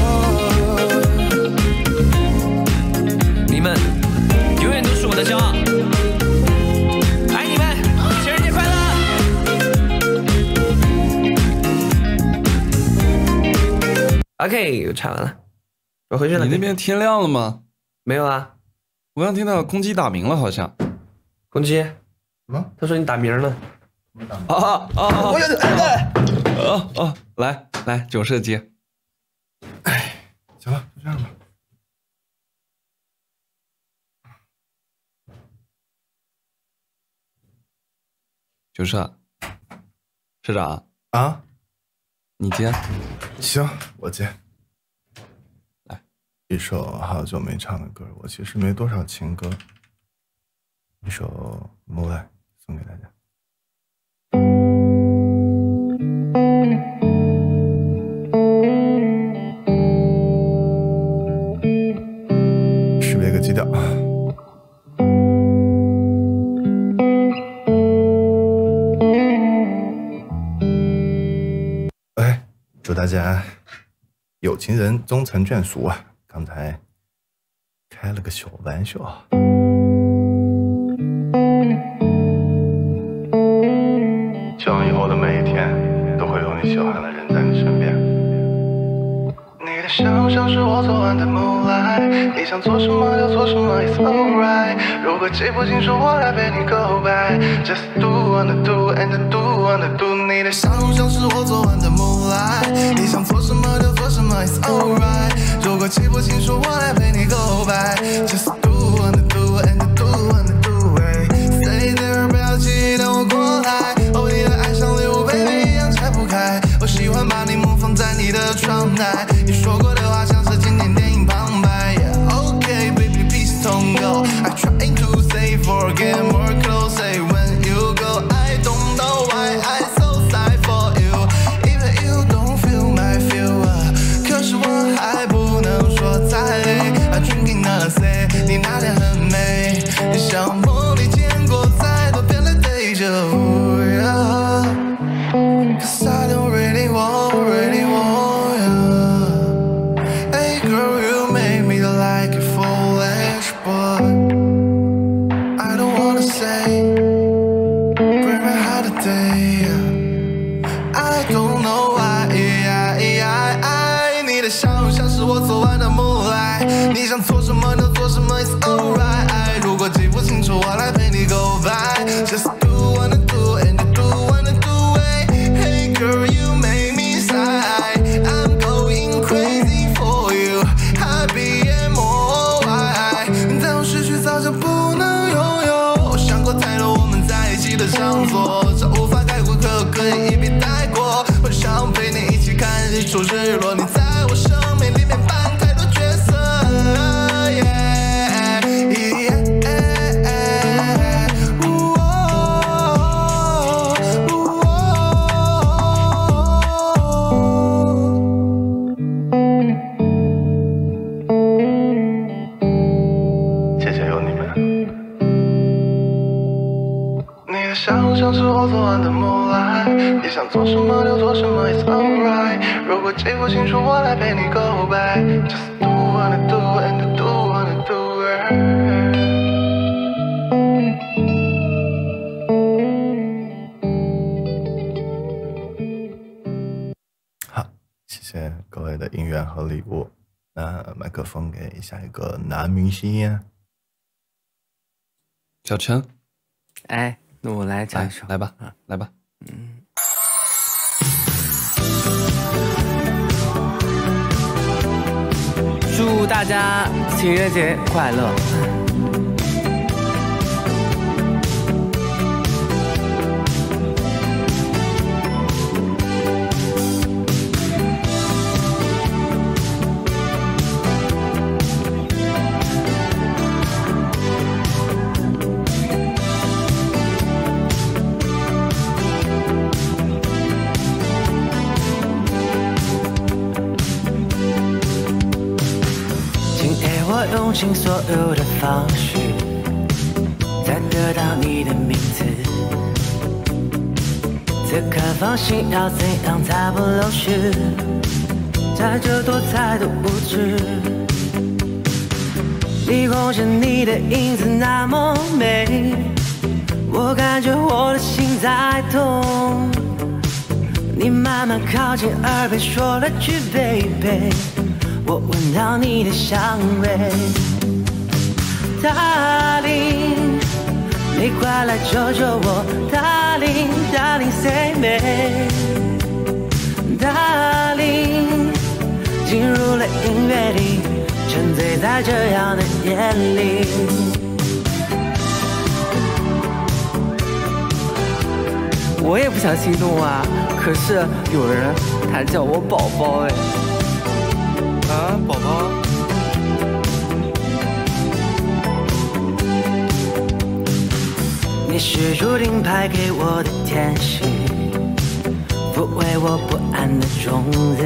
你们永远都是我的骄傲，爱你们，情人节快乐！OK， 我唱完了，我回去了。 你那边天亮了吗？ 没有啊， 我刚听到公鸡打鸣了，好像。 空气， 什么？ 他说你打鸣呢。 啊啊啊！ 我有点哎， 哦哦，来来，九射接。 哎，行了，就这样吧。 九射，社长啊， 你接。 行，我接。 来， 一首好久没唱的歌，我其实没多少情歌。一首《Moonlight》送给大家。识别个基调。哎，祝大家有情人终成眷属啊！刚才开了个小玩笑。希望以后的每一天都会有你喜欢的人在你身边。 你的笑像是我昨晚的 moonlight， 你想做什么就做什么 ，It's alright。如果记不清楚，我来陪你 go back。Just do wanna do and do wanna do。你的笑像是我昨晚的 moonlight， 你想做什么就做什么 ，It's alright。如果记不清楚，我来陪你 go back。Just do wanna do and do wanna do。Stay there， 不要急，等我过来。哦，你的爱像礼物，baby一样拆不开。我喜欢把你梦放在你的窗台。你说过的话像是经典电影旁白。Yeah, okay, baby, please don't go. I trying to say forget more close. Say when you go, I don't know why I so sad for you. Even you don't feel my feel. 可是我还不能说再累。I drinking a say， 你那脸很美，像梦里见过再多遍的 deja vu。Cause I don't really want, really want you. Hey girl, you made me like a foolish boy. I don't wanna say, bring my heart a day. I don't know why, I, I, I. 你的笑像是我昨晚的 moonlight。你想做什么就做什么 ，It's alright。如果记不清楚，我来陪你 go back。Just do wanna do and do wanna do。Hey girl, you make me sigh. I'm going crazy for you. Happy and more why？ 在我失去早就不能拥有。想过太多我们在一起的场所，这无法概括，可可以一笔带过。我想陪你一起看日出日落，你在我生命里面扮太多角色。Yeah, yeah, ooh, ooh, ooh。谢谢有你们。你的笑像是我昨晚的 moonlight， 你想做什么就做什么 ，It's alright。如果记不清楚，我来陪你 go back。Just do wanna do and do wanna do。 好，谢谢各位的音乐和礼物。那麦克风给下一个男明星， 小陈。 哎，那我来唱一首， 来吧，来吧。 嗯。祝大家情人节快乐！用尽所有的方式，才得到你的名字。此刻放心，要怎样才不漏失？在这多彩的无知，你空着你的影子那么美，我感觉我的心在动。你慢慢靠近耳边说了句 baby。我闻到你的香味 ，Darling， 你快来救救我 ，Darling Darling Say Me，Darling， 进入了音乐里，沉醉在这样的夜里。我也不想心动啊，可是有人他叫我宝宝哎。 啊，宝宝。 你是注定派给我的天使，抚慰我不安的种子，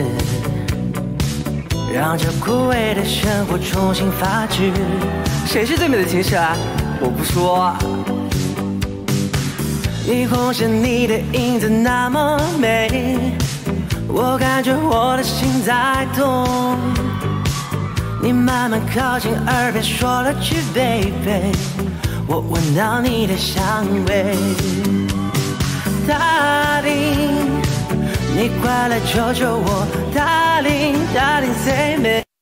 让这枯萎的生活重新发枝。谁是最美的情诗啊？我不说。霓虹是你的影子那么美，我感觉我的心在动。你慢慢靠近耳边说了句 baby， 我闻到你的香味。Darling， 你快来救救我 Darling Darling Say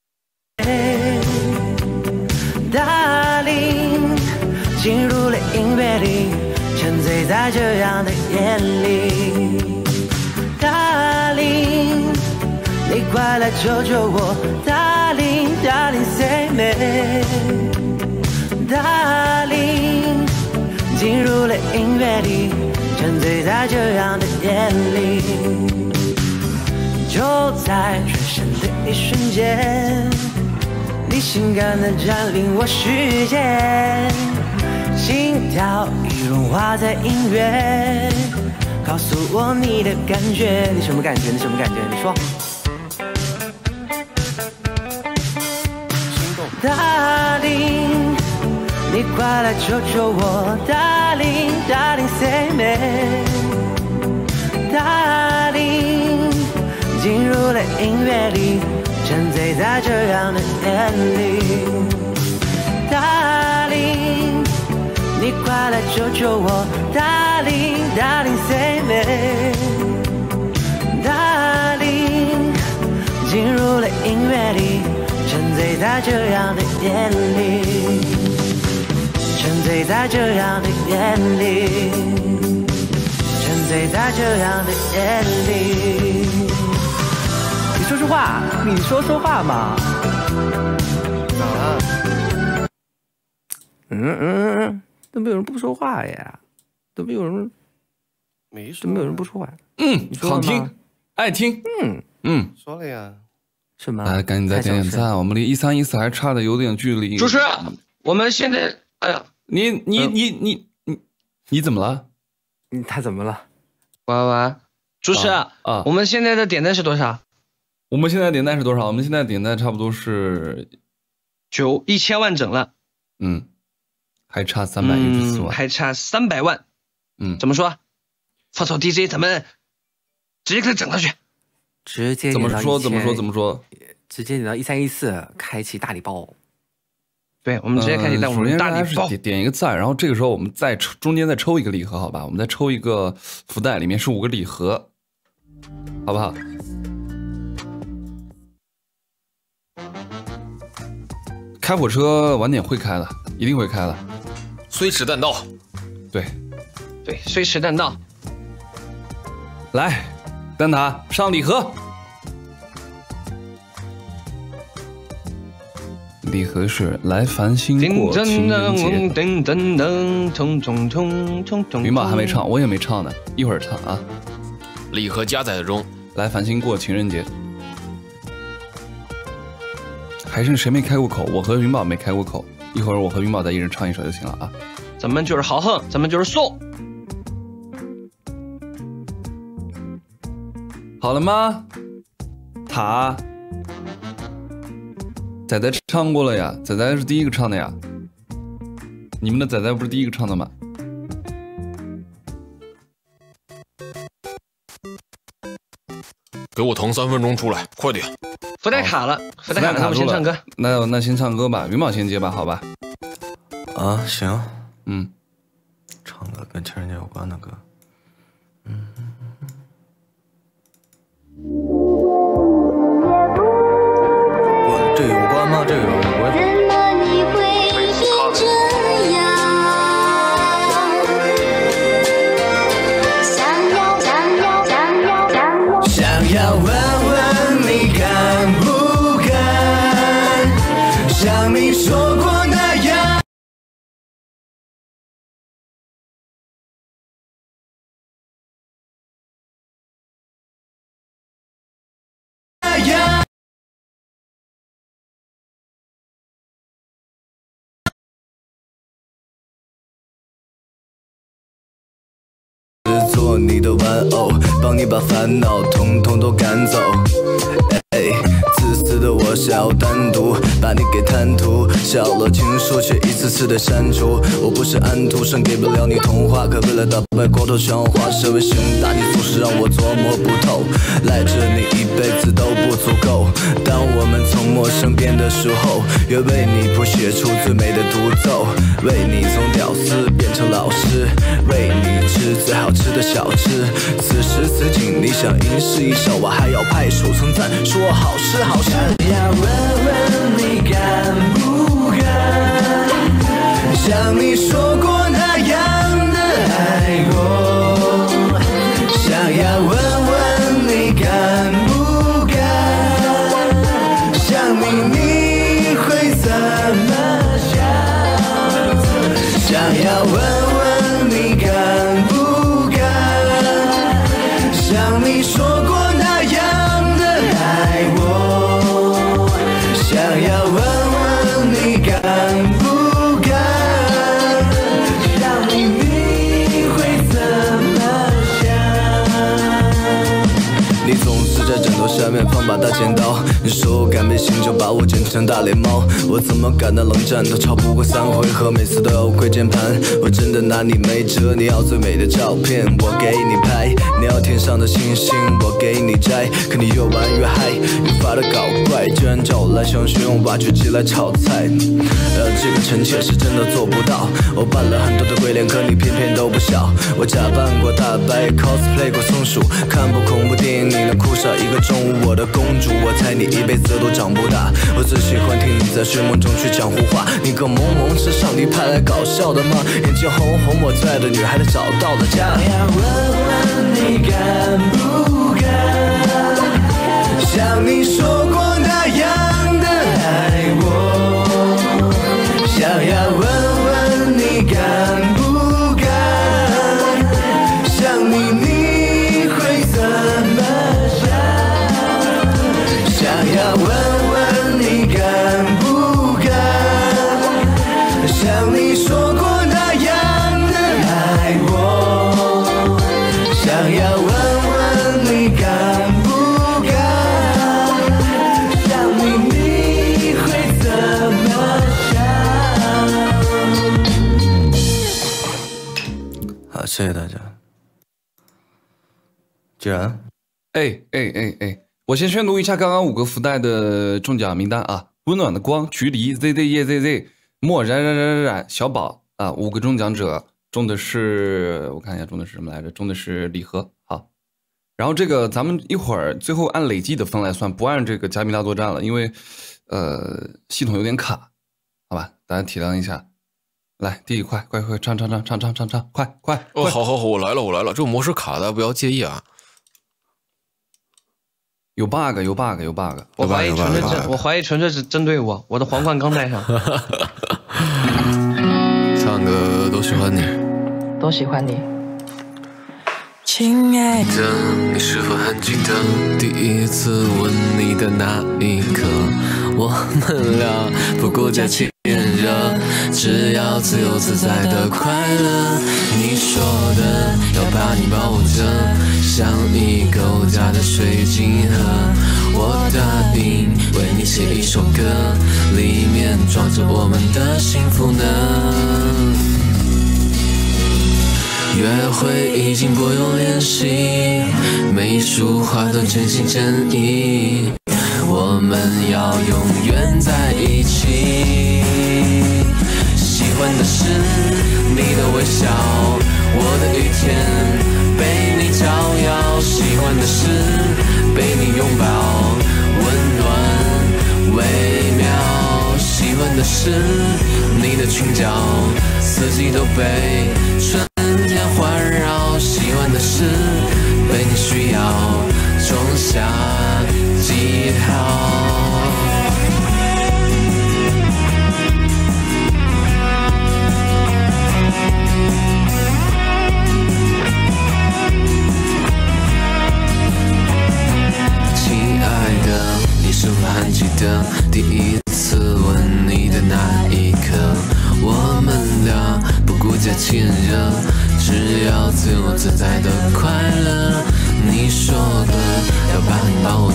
Me，Darling， 进入了音乐里，沉醉在这样的夜里。Darling， 你快来救救我 Darling Darling Say Me，Darling， 进入了音乐里，沉醉在这样的夜里。就在转身的一瞬间，你性感的占领我世界，心跳已融化在音乐，告诉我你的感觉。你什么感觉？你什么感觉？你说。Darling， 你快来救救我 Darling Darling Say Me，Darling， 进入了音乐里，沉醉在这样的夜里。Darling， 你快来救救我 Darling Darling Say Me，Darling， 进入了音乐里，沉醉在这样的夜里，沉醉在这样的夜里，沉醉在这样的夜里。你说说话，你说说话嘛。咋了？嗯嗯嗯，怎么有人不说话呀？怎么有人没说？ 怎么有人不说话？ 嗯，好听，爱听。 嗯嗯， 说了呀。 什么？ 来，赶紧再点点赞，我们离一三一四还差的有点距离。 主持，我们现在，哎呀， 你你你你你你怎么了？ 你他怎么了？ 喂喂，主持啊，我们现在的点赞是多少？ 我们现在点赞是多少？我们现在点赞差不多是九一千万整了。 嗯，还差三百一十四万， 还差三百万。 嗯， 怎么说？放手 D J， 咱们直接给他整上去。 直接怎么说？怎么说？怎么说？ 直接点到一三一四，开启大礼包。 对，我们直接开启在我们大礼包。 点点一个赞，然后这个时候我们再抽中间再抽一个礼盒，好吧？我们再抽一个福袋，里面是五个礼盒，好不好？开火车晚点会开了，一定会开了， 虽迟但到。 对， 对，虽迟但到。 来，蛋挞上礼盒。礼盒是来繁星过情人节。云宝还没唱，我也没唱呢，一会儿唱啊。 礼盒加载中， 来繁星过情人节。还剩谁没开过口？我和云宝没开过口，一会儿我和云宝再一人唱一首就行了啊。 咱们就是豪横，咱们就是送。 好了吗？塔。仔仔唱过了呀，仔仔是第一个唱的呀。你们的仔仔不是第一个唱的吗？ 给我腾三分钟出来，快点！ 福袋卡了，福袋卡了，那我先唱歌。 那那先唱歌吧，云宝先接吧，好吧？ 啊，行， 嗯， 唱个跟情人节有关的歌。嗯。这有关吗？这个我。怎么你会是这样？ 做你的玩偶，帮你把烦恼统统都赶走。哎，自私的我想要单独把你给贪图，小了情书却一次次的删除。我不是安徒生，给不了你童话，可为了打败光头强化身为熊大，你总是让我琢磨不透，赖着你一辈子都不足够。当我们从陌生变的时候，愿为你谱写出最美的独奏，为你从屌丝变成老师，为你吃最好吃的小吃。此时此景，你想吟诗一首，我还要拍手称赞，说好事好事。 要问问你敢不敢，像你说过那样的爱我。想要问问你敢不敢，想你你会怎么想？想要问问你敢不敢，像你说过那样的爱我。想要问问你敢不敢，想你你会怎么想？ 你总是在枕头下面放把大剪刀，你说敢被心就把我剪成大脸猫，我怎么敢的冷战都超不过三回合，每次都要跪键盘，我真的拿你没辙。你要最美的照片我给你拍，你要天上的星星我给你摘，可你越玩越嗨，越发的搞怪，居然找我来想学用挖掘机来炒菜。呃，这个臣妾是真的做不到，我扮了很多的鬼脸，可你偏偏都不笑。我假扮过大白 cosplay 过松鼠，看部恐怖电影你能哭上一个中午，我的公主我猜你一辈子都长不大。我最喜欢听你在睡梦中去讲胡话，你个萌萌是上帝派来搞笑的吗？眼睛红红我最爱的女孩子找到了家。 想要问问你敢不敢，像你说过那样的爱我。想要问问你敢不敢，想你你会怎么想？想要问问你敢不敢，像你说过那样的爱我。想要问问你敢不敢，想你你会怎么想？好，谢谢大家。既然， 哎哎哎哎，我先宣读一下刚刚五个福袋的中奖名单啊：温暖的光、距离、Z Z 叶 Z Z、墨染染染染染、小宝啊，五个中奖者中的是，我看一下中的是什么来着？中的是礼盒。好，然后这个咱们一会儿最后按累计的分来算，不按这个加密大作战了，因为呃系统有点卡，好吧，大家体谅一下。来，弟弟快快快唱唱唱唱唱唱唱，快快！ 哦，好好好，我来了我来了，这个模式卡的不要介意啊。 有 bug 有 bug 有 bug， 我怀疑纯粹针，我怀疑纯粹是针对我，我的皇冠刚戴上。 唱歌都喜欢你， 都喜欢你。 亲爱的，你是否还记得第一次吻你的那一刻？我们俩不顾假期炎热，只要自由自在的快乐。你说的要把你抱着，像一个家的水晶盒。我答应为你写一首歌，里面装着我们的幸福呢。约会已经不用练习，每一束花都真心真意，我们要永远在一起。喜欢的是你的微笑，我的雨天被你照耀。喜欢的是被你拥抱，温暖微妙。喜欢的是你的裙角，四季都被春天环绕。喜欢的是被你需要，种下记号。亲爱的，你是否还记得第一次吻你的那一刻？我们俩不顾假期炎热，只要自由自在的快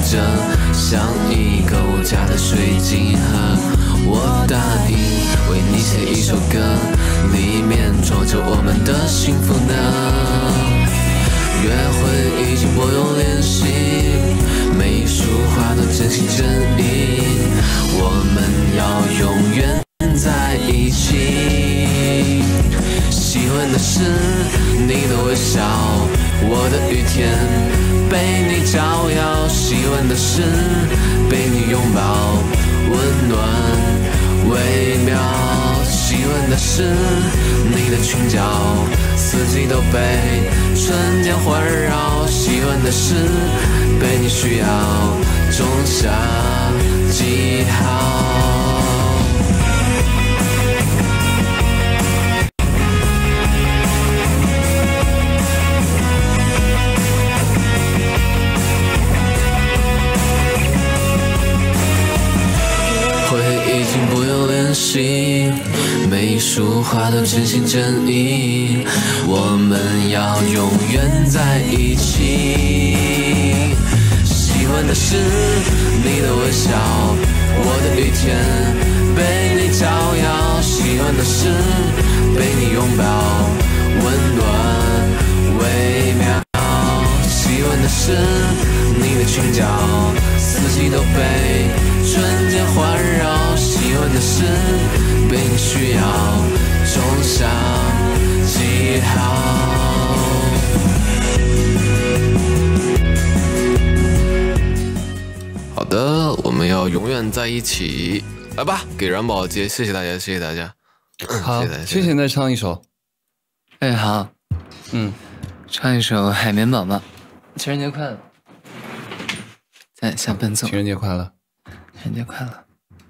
着，像一个无价的水晶盒。我答应为你写一首歌，里面装着我们的幸福呢。约会已经不用练习，每一束花都真心真意，我们要永远在一起。喜欢的是你的微笑，我的雨天被你照耀。喜欢的是被你拥抱，温暖微妙。喜欢的是你的裙角，四季都被春天环绕。喜欢的是被你需要，种下记号。不用练习，每一束花都真心真意，我们要永远在一起。喜欢的是你的微笑，我的雨天被你照耀。喜欢的是被你拥抱，温暖微妙。喜欢的是你的裙角，四季都被春天环绕。喜欢的是被你需要，种下记号。 好的，我们要永远在一起。来吧，给燃宝接，谢谢大家，谢谢大家。 好，谢谢, 谢谢你再唱一首。 哎，好， 嗯， 唱一首《海绵宝宝》。情人节快乐！在向奔走。 情人节快乐！ 情人节快乐！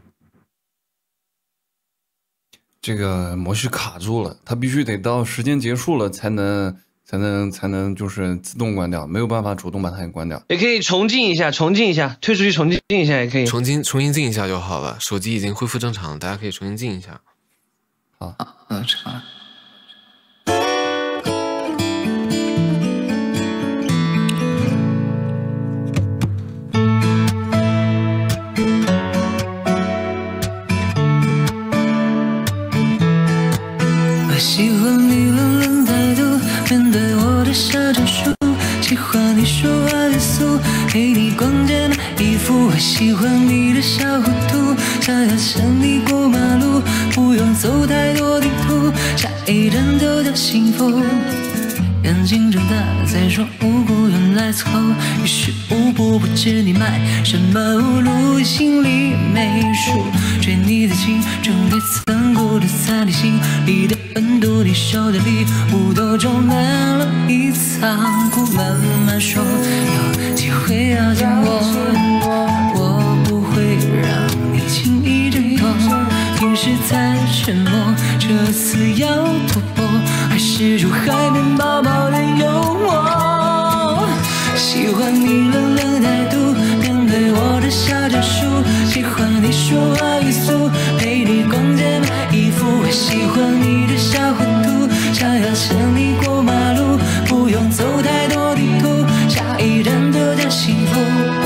这个模式卡住了，它必须得到时间结束了才能才能才能就是自动关掉，没有办法主动把它给关掉。 也可以重进一下，重进一下，退出去重进一下也可以。 重新重新进一下就好了，手机已经恢复正常，大家可以重新进一下。 好， 嗯，好。 喜欢你冷冷态度，面对我的小战术。喜欢你说话严肃，陪你逛街买衣服。我喜欢你的小糊涂，想要牵你过马路，不用走太多地图，下一站就叫幸福。眼睛睁大再说无辜，原来错，于事无补，不知你买什么无路，心里没数。追你的情，正对残酷的在你心里的温度，你收的礼物都装满了一仓库。慢慢说，有机会要紧我，我不会让你轻易挣脱。平时在沉默，这次要突破，还是如海绵宝宝的幽默。喜欢你冷冷态度，面对我的小战术。喜欢你说话语速，陪你逛街买衣服。我喜欢你的小糊涂，想要牵你过马路，不用走太多地图，下一站就叫幸福。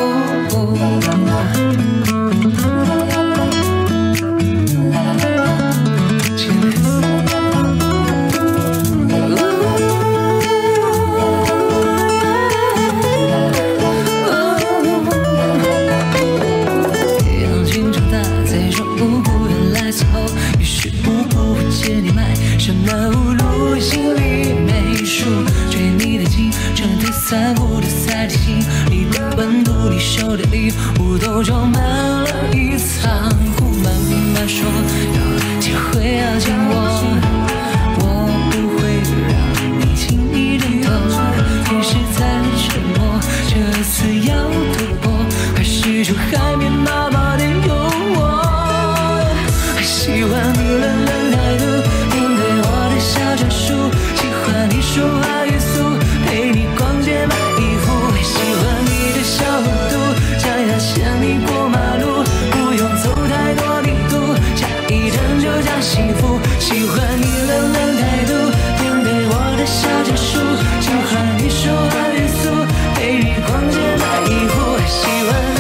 什么无路，心里没数。追你的情，正推散步的在你心里的温度，你收的礼物都装满了一仓库。慢慢说，有机会要紧我，我不会让你轻易挣脱。平时在沉默，这次要突破，还是如海绵宝宝的幽默。喜欢你冷冷态度，小战术，喜欢你说话语速，陪你逛街买衣服。喜欢你的小糊涂，想要牵你过马路，不用走太多地图，下一站就叫幸福。喜欢你冷冷态度，面对我的小战术。喜欢你说话语速，陪你逛街买衣服。喜欢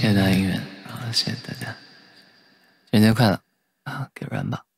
谢谢大家音乐，然后谢谢大家，情人节快乐啊，给软吧。